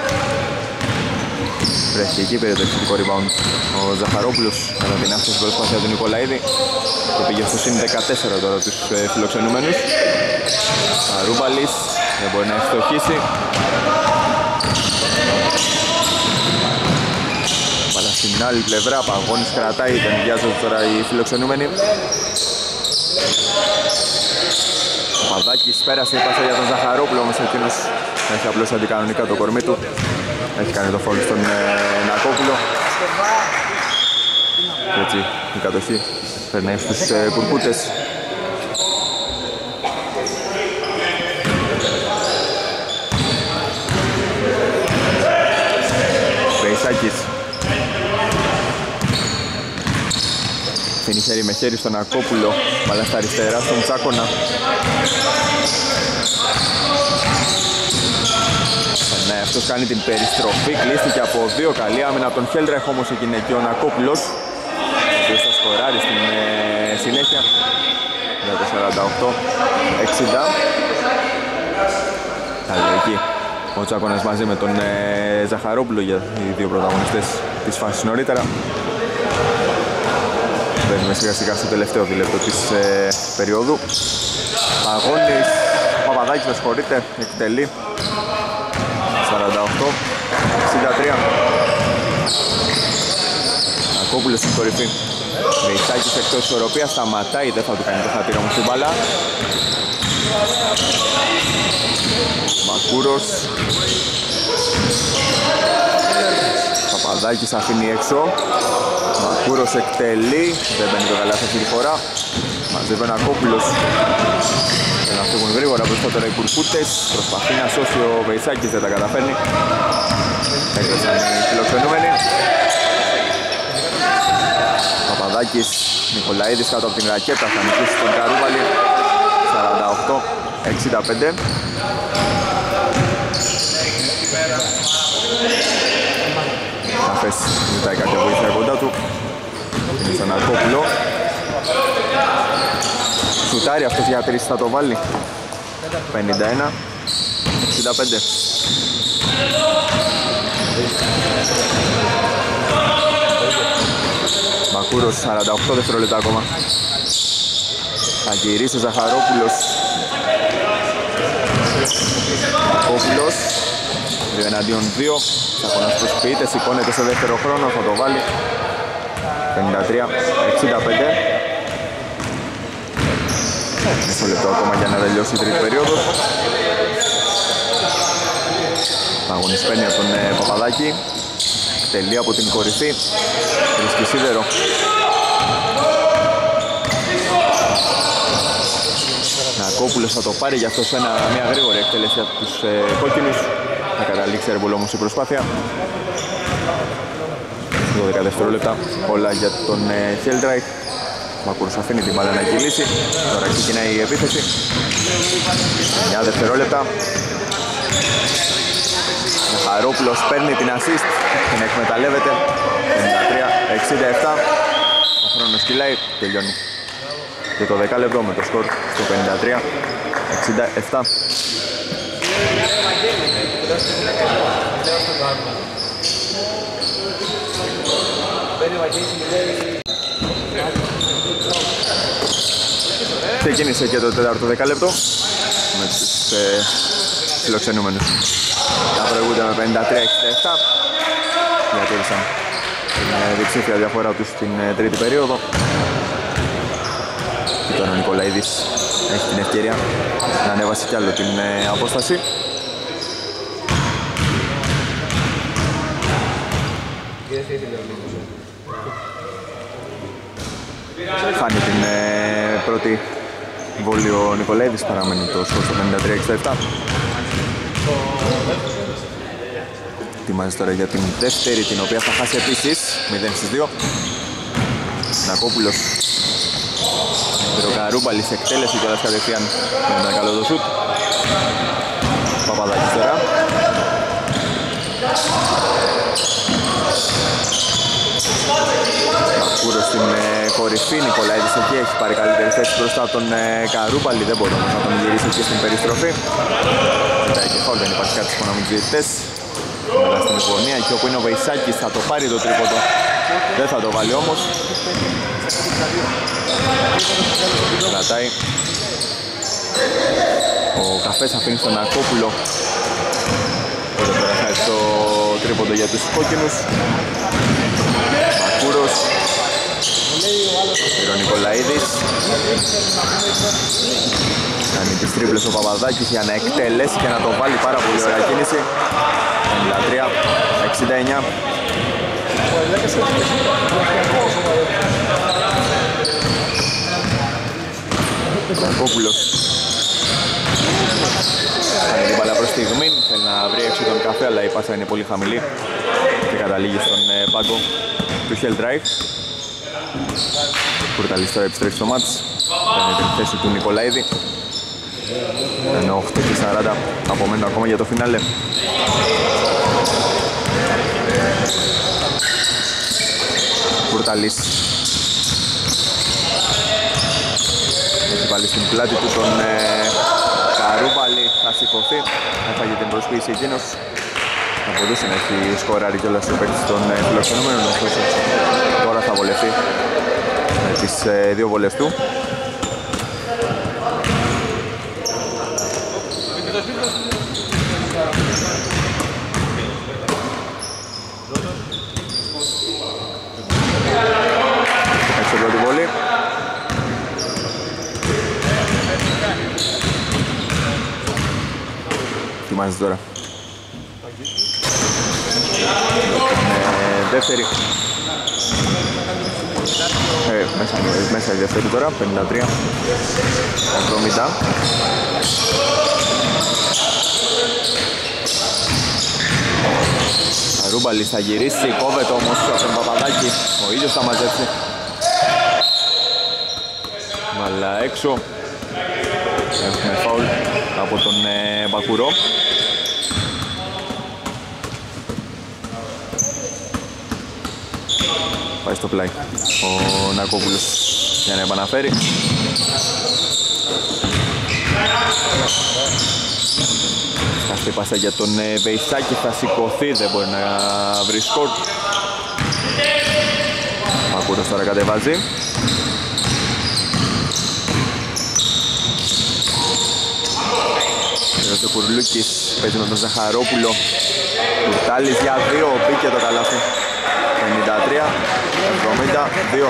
Βρέχει εκεί πήρε το εξαιρετικό rebound ο Ζαχαρόπουλος κατά την άφηση προσπάθεια του Νικολαίδη και πήγε στο συν 14 τώρα τους φιλοξενούμενους. Αρούμπαλης δεν μπορεί να ευστοχίσει. Αλλά στην άλλη πλευρά Παγώνης κρατάει, δεν βιάζονται τώρα οι φιλοξενούμενοι. Ο Παδάκης πέρασε η πάσα για τον Ζαχαρόπουλο, όμως εκείνος έχει απλώς αντικανονικά το κορμί του. Έχει κάνει το φάουλ στον Νακόπουλο. Και έτσι η κατοχή περνάει στους Κουρκούτες. Βεϊσάκης φύνει χέρι με χέρι στον Νακόπουλο. Μπάλα στα αριστερά στον Τσάκωνα. Ναι, αυτός κάνει την περιστροφή, κλείστηκε από 2, καλή άμυνα από τον Χέλντρεχ, όμως έγινε και ο Νακόπουλος. σκοράρει στην συνέχεια για το 48-60. Καλή εκεί ο Τσάκωνας μαζί με τον Ζαχαρόπουλο για οι δύο πρωταγωνιστές της φάσης νωρίτερα. Μπαίνουμε σιγά σιγά στο τελευταίο δίλεπτο της περίοδου. Παγώνης, Παπαδάκης με συγχωρείτε, εκτελεί 48-63. Ακόπουλος στην κορυφή. Βεϊσάκης εκτός ισορροπίας, σταματάει, δεν θα του κάνει το χατήρα όμως την μπάλα. Μακούρος. Παπαδάκης αφήνει έξω. Μακούρος εκτελεί, δεν μπαίνει το καλάθι αυτή τη φορά. Μαζεύει ο Ακόπουλος. Θέλουν να φύγουν γρήγορα μπροστά τώρα οι κουρκούτες. Προσπαθεί να σώσει ο Βεϊσάκης, δεν τα καταφέρνει. Έκλεισαν οι φιλοξενούμενοι. Παπαδάκης, Νικολαίδης κάτω από την ρακέτα, θα νικήσει τον Καρούβαλη. 48-65. Καφές ζητάει κάποια βοήθεια κοντά του. Είναι στον Αρκόπουλο. Σουτάρει αυτός για τρεις, θα το βάλει. 51-65. Μακούρος, 48 δευτερόλεπτα ακόμα. Θα γυρίσει ο Ζαχαρόπουλος. Ακόπουλος, 2 εναντίον 2. Τσάκωνας προσποιείται, σηκώνεται σε δεύτερο χρόνο, θα το βάλει. 53-65. Μισό λεπτό ακόμα για να τελειώσει η τρίτη περίοδος. Παγωνής παίρνει από τον Παπαδάκη. Τελεί από την κορυφή. Βρίσκει σίδερο. Νακόπουλος θα το πάρει για αυτό σε μια γρήγορη εκτέλεση από τους κόκκινους. Θα καταλήξει έρβολο όμως η προσπάθεια. 12 δευτερόλεπτα όλα για τον Χέλντραϊχ. Μακούρος αφήνει την μπάλα να κυλήσει. Τώρα ξεκινάει η επίθεση. 9 δευτερόλεπτα. Χαρόπουλος παίρνει την assist, την εκμεταλλεύεται. 53-67. Ο χρόνος κυλάει, τελειώνει και το 10 λεπτό με το σκορ στο 53-67. Ξεκίνησε και το τέταρτο δεκάλεπτο με τους φιλοξενούμενους να προηγούνται με 53-67. Διατήρησαν την διψήφια διαφορά τους στην τρίτη περίοδο. Και τώρα ο Νικολαίδης έχει την ευκαιρία να ανέβασει κι άλλο την απόσταση. Χάνει την πρώτη βόλη ο Νικολαίδης, παραμένει το σκορ στο 53-67. Ετοιμάζει τώρα για την δεύτερη, την οποία θα χάσει επίσης 0-2. Νακόπουλος. Καρούμπαλης εκτέλεση και κατευθείαν με ένα καλό το σουτ. Παπαδάκης τώρα. Μακούρος στην κορυφή, Νικολαίδης εκεί έχει πάρει καλύτερη θέση μπροστά από τον Καρούμπαλη, δεν μπορεί όμως να τον γυρίσει εκεί στην περιστροφή. Κοιτάει και φάουλ, δεν υπάρχει κάτι σύμφωνα με τους διαιτητές. Μετά στην γωνία, εκεί όπου είναι ο Βεϊσάκης θα το πάρει το τρίποντο, δεν θα το βάλει όμως. Κρατάει. Ο Καφές αφήνει στον Ακόπουλο. Οπότε τώρα θα έρθει το τρίποντο για τους κόκκινους. Μακούρος. Ο Νικολαίδης. Κάνει τις τρίπλες ο Παπαδάκης για να εκτελέσει και να το βάλει, πάρα πολύ ωραία κίνηση. 53-69. Ακόπουλος. Κάνει την μπάλα προς τη στιγμή, θέλει να βρει έξω τον Καφέ, αλλά η πάσα είναι πολύ χαμηλή και καταλήγει στον πάγκο του Χέλντραϊχ. Κουρταλής τώρα επιστρέφει στο μάτς, κάνει την θέση του Νικολαίδη. Ενώ 8 και 40 απομένουν ακόμα για το φινάλε. Κουρταλής. στην πλάτη του τον Καρούμπαλη, θα σηκωθεί, έφαγε την προσποίηση εκείνος. Θα μπορούσε να έχει σκοράρει κιόλας ο παίκτης των φιλοξενούμενων, ωστόσο τώρα θα βολευτεί με τις δύο βολές του. Έξω πρώτη βολή. Θυμάσαι τώρα. Δεύτερη. Μέσα η δεύτερη τώρα, 53-70. Ρούμπαλης θα γυρίσει, κόβεται όμως από τον Παπαδάκη, ο ίδιος θα μαζέψει. Μπαλά έξω. Έχουμε φάουλ από τον Μπακουρό. Πάει στο πλάι ο Νακόπουλος για να επαναφέρει. Αυτή πάσα για τον Βεϊσάκη, θα σηκωθεί, δεν μπορεί να βρει σκορ. Μακούρος τώρα κατεβάζει. Ο Κουρλούκης παίζει με τον Ζαχαρόπουλο. Κουρτάλης για δύο, μπήκε το καλάθι. 53-72.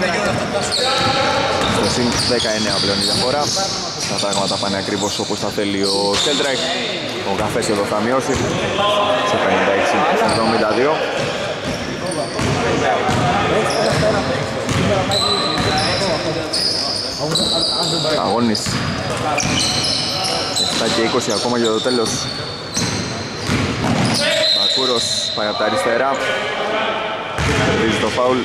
Στο συν 19 πλέον η διαφορά. Τα πράγματα πάνε ακριβώς όπως θα θέλει ο Σέλτρακ. Ο καφές εδώ θα μειώσει σε 56-72. Αγώνης 7 και 20 ακόμα για το τέλος. Μπακούρος πάει από τα αριστερά. Κερδίζει το φάουλ.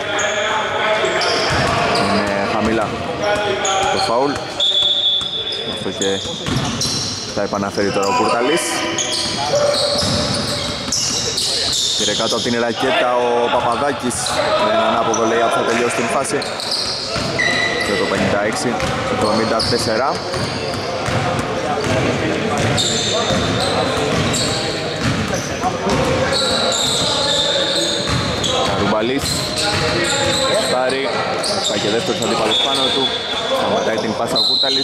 Είναι χαμηλά το φάουλ. Αυτό και θα επαναφέρει τώρα ο Κουρταλής. Πήρε κάτω από την ρακέτα ο Παπαδάκης με έναν άποδο λέει θα τελειώσει την φάση. Και το 56-74. Καρουμπαλής στάρει, πάει και δεύτερος αντίπαλος πάνω του. Σταματάει την πάσα ο Κούρταλης.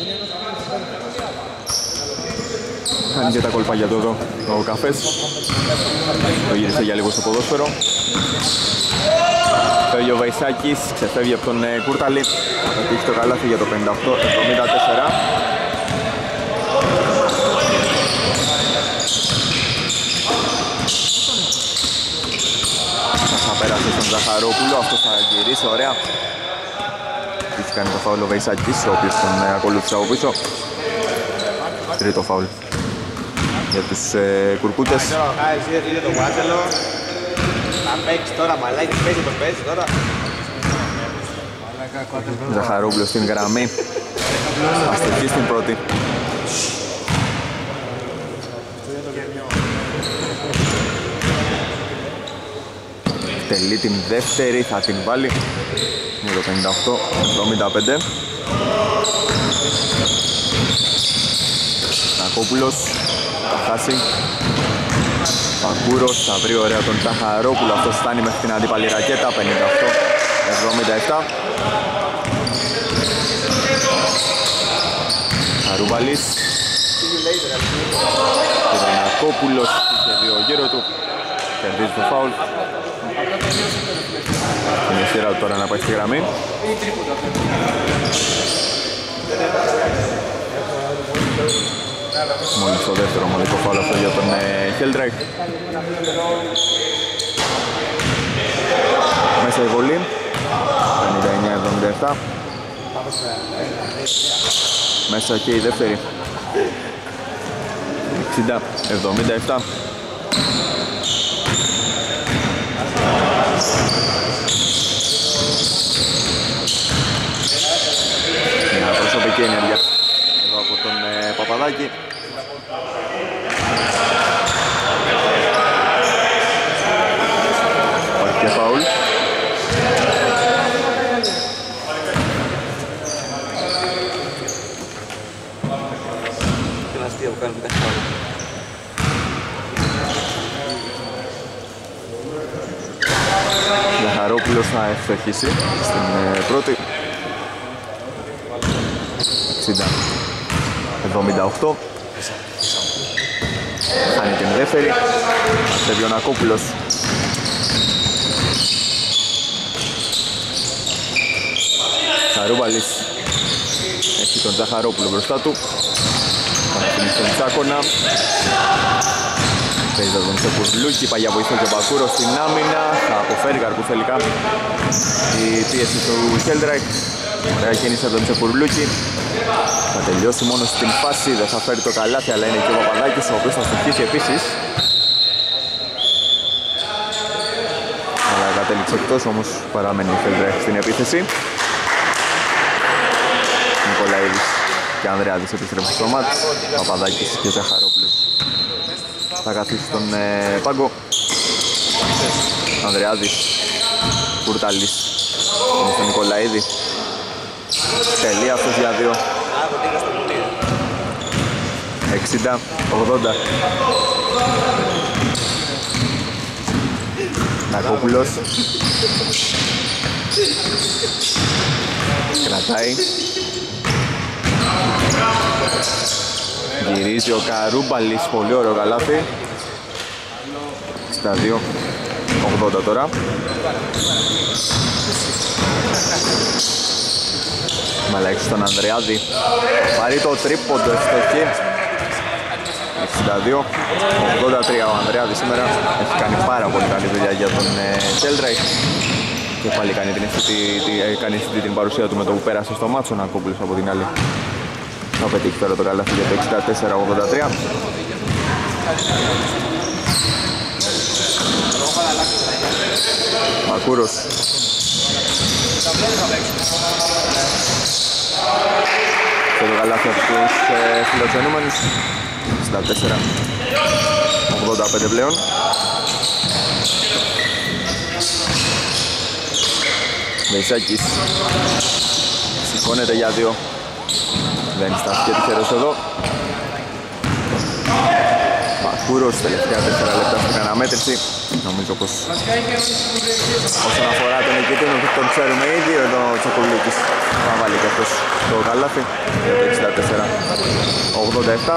Κάνει και τα κολπάκια του εδώ ο Καφές. Το γύρισε για λίγο στο ποδόσφαιρο. Φεύγει ο Βαϊσάκης, ξεφεύγει από τον Κούρταλη. Θα πετύχει το καλάθι για το 58-74. Θα πέρασε στον Ζαχαρόπουλο, αυτός θα γυρίσει, ωραία. Έχει κάνει το φάουλ ο Βαϊσάκης, ο οποίος τον ακολούθησε από πίσω. Τρίτο φάουλ για τους κουρκούτες. Ζαχαρόπουλος στην γραμμή. Αστοχή στην πρώτη. Τελεί την δεύτερη, θα την βάλει για το 58-75. Νακόπουλος θα χάσει. Παγκούρος θα βρει ωραία τον Ζαχαρόπουλο, αυτός φτάνει μέχρι την αντίπαλη ρακέτα. 58-77. Καρούμπαλης. Ο Νακόπουλος είχε δύο γύρω του. Κερδίζει το φάουλ. Είναι η σειρά του τώρα να πάει στη γραμμή. Μόλις το δεύτερο μονικό φάουλ αυτό για τον Χέλτρακ. Μέσα η βολή 59-77. Μέσα και η δεύτερη 60-77. Μια προσωπική ενέργεια εδώ από τον Παπαδάκη. Υπάρχει και φάουλ. θα ευτυχήσει στην πρώτη. 60-78. Χάνει την δεύτερη. Αστεύει ο Νακόπουλος. Χαρούμπαλης έχει τον Τζαχαρόπουλο μπροστά του. Θα αφήνει στον Τσάκονα. Παίζει τον Τσεκουρλούκη, πάει για βοήθεια και ο Μπακούρος στην άμυνα. Θα αποφέρει Καρπούς τελικά η πίεση του Χέλντραϊκ. Ωραία κίνηση από τον Τσεκουρλούκη. Θα τελειώσει μόνο στην φάση, δεν θα φέρει το καλάθι, αλλά είναι και ο Παπαδάκης ο οποίος θα στοχίσει επίσης. Αλλά κατέληξε εκτός, όμως παραμένει η Χέλντραϊκ στην επίθεση. Νικολαίδης και Ανδρεάδης επιστρέφουν στο μάτς. Παπαδάκης και Ζαχαρόπουλος θα καθίσει στον πάγκο. Ανδρεάδης, Κουρτάλης είναι στον Νικολαίδη. Τελεία αυτός για 2. 60-80. Νακόπουλος κρατάει. Γυρίζει ο Καρούμπαλης, πολύ ωραίο καλάθι. Στα 2-80 τώρα. Μαλέξου στον Ανδρεάδη. Πάρει το τρίποντο ευστοχή. 62-83. Ο Ανδρεάδης σήμερα έχει κάνει πάρα πολύ καλή δουλειά για τον Χέλντραϊκ. Και πάλι κάνει αισθητή την παρουσία του με το που πέρασε στο μάτσο. Νακόπουλος από την άλλη. Θα πετύχει τώρα το καλάθι για το 64-83. Μακούρος. Και το καλάθι από τους φιλοξενούμενους. 64-85 πλέον. Βεϊσάκης σηκώνεται για 2. Δεν στάθηκε τυχερός εδώ. Μακούρος, τελευταία 4 λεπτά στην αναμέτρηση. Νομίζω πως όσον αφορά τον νικητή τον ξέρουμε ήδη. Εδώ ο Τσακουλούκης θα βάλει και αυτός το καλάθι για το 64-87.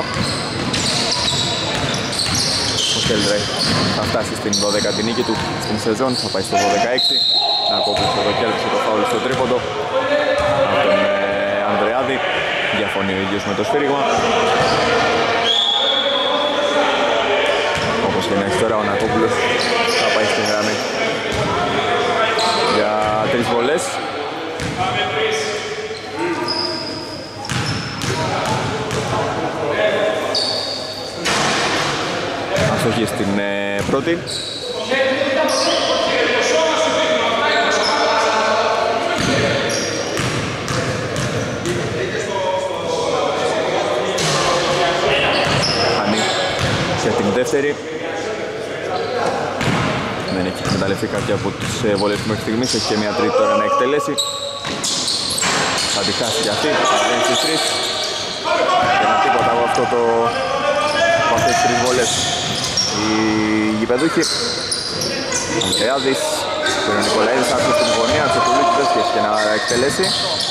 Ο Χέλντραϊκ θα φτάσει στην 12η νίκη του στην σεζόν, θα πάει στο 12-6. Νακόπουλος εδώ κέρδισε το φάουλ στο τρίποντο από τον Ανδρεάδη. Διαφωνεί ο ίδιος με το σφύριγμα. Όπως και να έχει τώρα ο Νακόπουλος θα πάει στην γραμμή για 3 βολές. Αστοχή στην πρώτη. Και την δεύτερη. Δεν έχει εκμεταλλευτεί κάποια από τις βολές του μέχρι στιγμής. Έχει και μια τρίτη τώρα να εκτελέσει. Θα τη χάσει και αυτή. Θα βγαίνει στις 3. Και να τίποτα από αυτές τις 3 βολές. Οι γηπεδούχοι. Ανδρεάδης. Και ο Νικολαίδης άρχισε στην γωνία. Τσεκουλούκης δεν σκέφτηκε να εκτελέσει.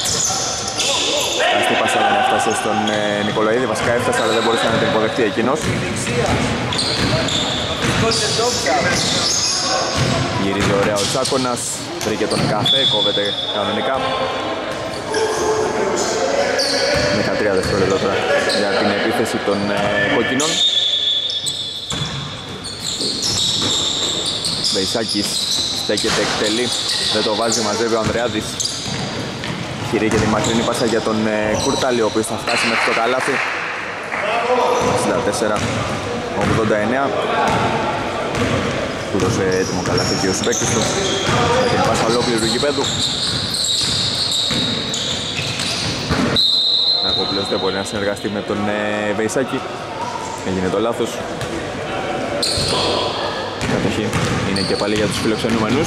Αστή πάσα δεν έφτασε στον Νικολαίδη, βασικά έφτασε αλλά δεν μπορούσε να την υποδεχτεί εκείνος. Γυρίζει ωραία ο Τσάκονας, βρήκε τον καφέ, κόβεται κανονικά. 13 δευτερόλεπτα τώρα για την επίθεση των κόκκινων. Βεϊσάκης στέκεται, εκτελεί, δεν το βάζει, μαζεύει ο Ανδρεάδης. Χειρή και τη μακρινή πάσα για τον Κουρτάλη, ο οποίος θα φτάσει μέχρι το καλάθι. 64-89. Του δώσε έτοιμο καλάθι και ο συμπαίκτης του. Με την πάσα ολόκληρου του γηπέδου. Νακόπουλος δεν μπορεί να συνεργαστεί με τον Βεϊσάκη. Έγινε το λάθος. Κατοχή είναι και πάλι για τους φιλοξενούμενους.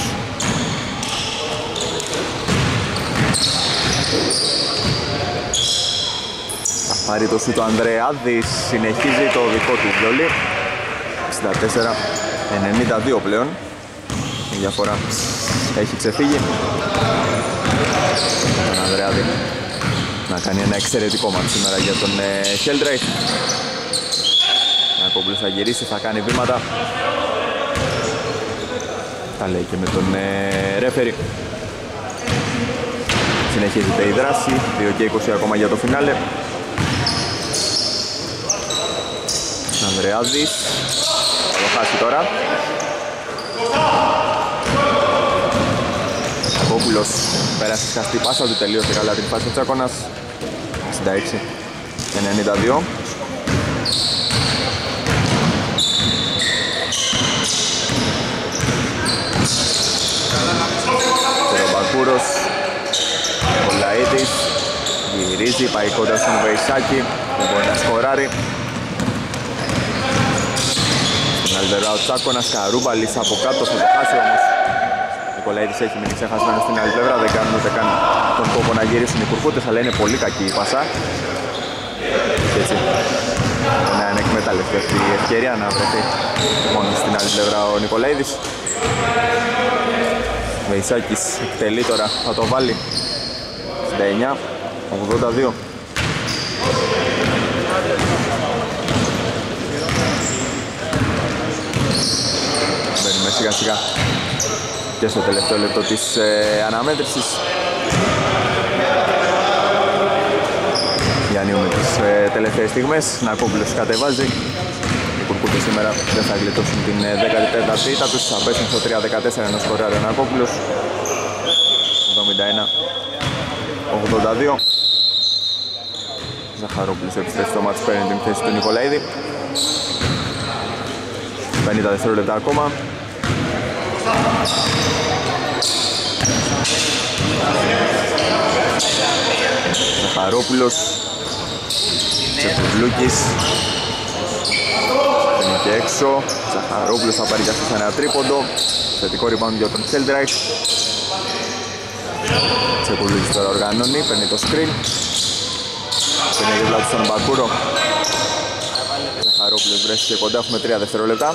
Θα πάρει το σου το Ανδρεάδης, συνεχίζει το δικό του βιολί. 64-92 πλέον η διαφορά έχει ξεφύγει. Τον Ανδρεάδη να κάνει ένα εξαιρετικό μάτς σήμερα για τον Χέλντραϊχ. Νακόπουλος θα γυρίσει, θα κάνει βήματα. Τα λέει και με τον ρέφερι. Συνεχίζεται η δράση, 2 και 20 ακόμα για το φινάλε. Ανδρεάδης, θα το χάσει τώρα. Νακόπουλος πέρασε σκαστή πάσα του, τελείωσε καλά την φάση ο Τσάκωνας. 66-92. Τερομπακούρος, Κολαΐτης, γυρίζει, πάει κοντά στον Βεϊσάκη, δεν μπορεί να σκοράρει. Στην άλλη πλευρά ο Τσάκωνας, Καρούμπαλης από κάτω, θα το χάσει όμως. Ο Κολαΐτης έχει μείνει ξεχασμένος στην άλλη πλευρά, δεν κάνουν ούτε καν τον κόπο να γυρίσουν οι κουρκούτες, αλλά είναι πολύ κακή η πάσα. Και έτσι, να εκμεταλλευτεί αυτή η ευκαιρία να βρεθεί μόνο στην άλλη πλευρά ο Νικολαίδης. Βεϊσάκης εκτελεί τώρα, θα το βάλει. 69-82. Μπαίνουμε σιγά σιγά και στο τελευταίο λεπτό της αναμέτρησης. Γιάννιου με τις τελευταίες στιγμές. Νακόπουλος κατεβάζει. Οι κουρκούτες σήμερα δεν θα γλιτώσουν την 14η ήττα τους. Θα πέσουν στο 3-14 ενώ σκοράρει ο Νακόπουλος. 71-82. Ζαχαρόπουλος επιστρέφει στο μάτς, παίρνει την θέση του Νικολαίδη. 50 δευτερόλεπτα ακόμα. Ζαχαρόπουλος, Τσεπουρλούκης, είναι και έξω. Ζαχαρόπουλος θα πάρει για αυτός ένα τρίποντο. Θετικό rebound για τον Χέλντραϊχ. Τσεπουρλούκης τώρα οργανώνει, παίρνει το screen. Παίρνει δίπλα του στον Μπακούρο. Ζαχαρόπουλος βρέθηκε κοντά, έχουμε 3 δευτερόλεπτα.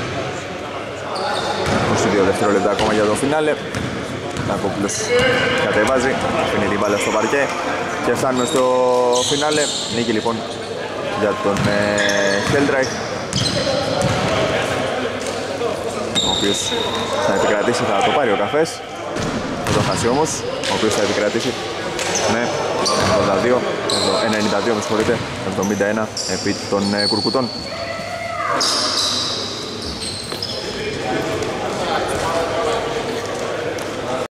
22 δευτερόλεπτα ακόμα για το φινάλε. Νακόπουλος κατεβάζει, αφήνει την μπάλα στο παρκέ και φτάνουμε στο φινάλε. Νίκη λοιπόν για τον Χέλντραϊχ, ο οποίος θα επικρατήσει, θα το πάρει ο καφές, θα το χάσει όμως, ο οποίος θα επικρατήσει με 92 με συγχωρείτε, 71 επί των κουρκουτών.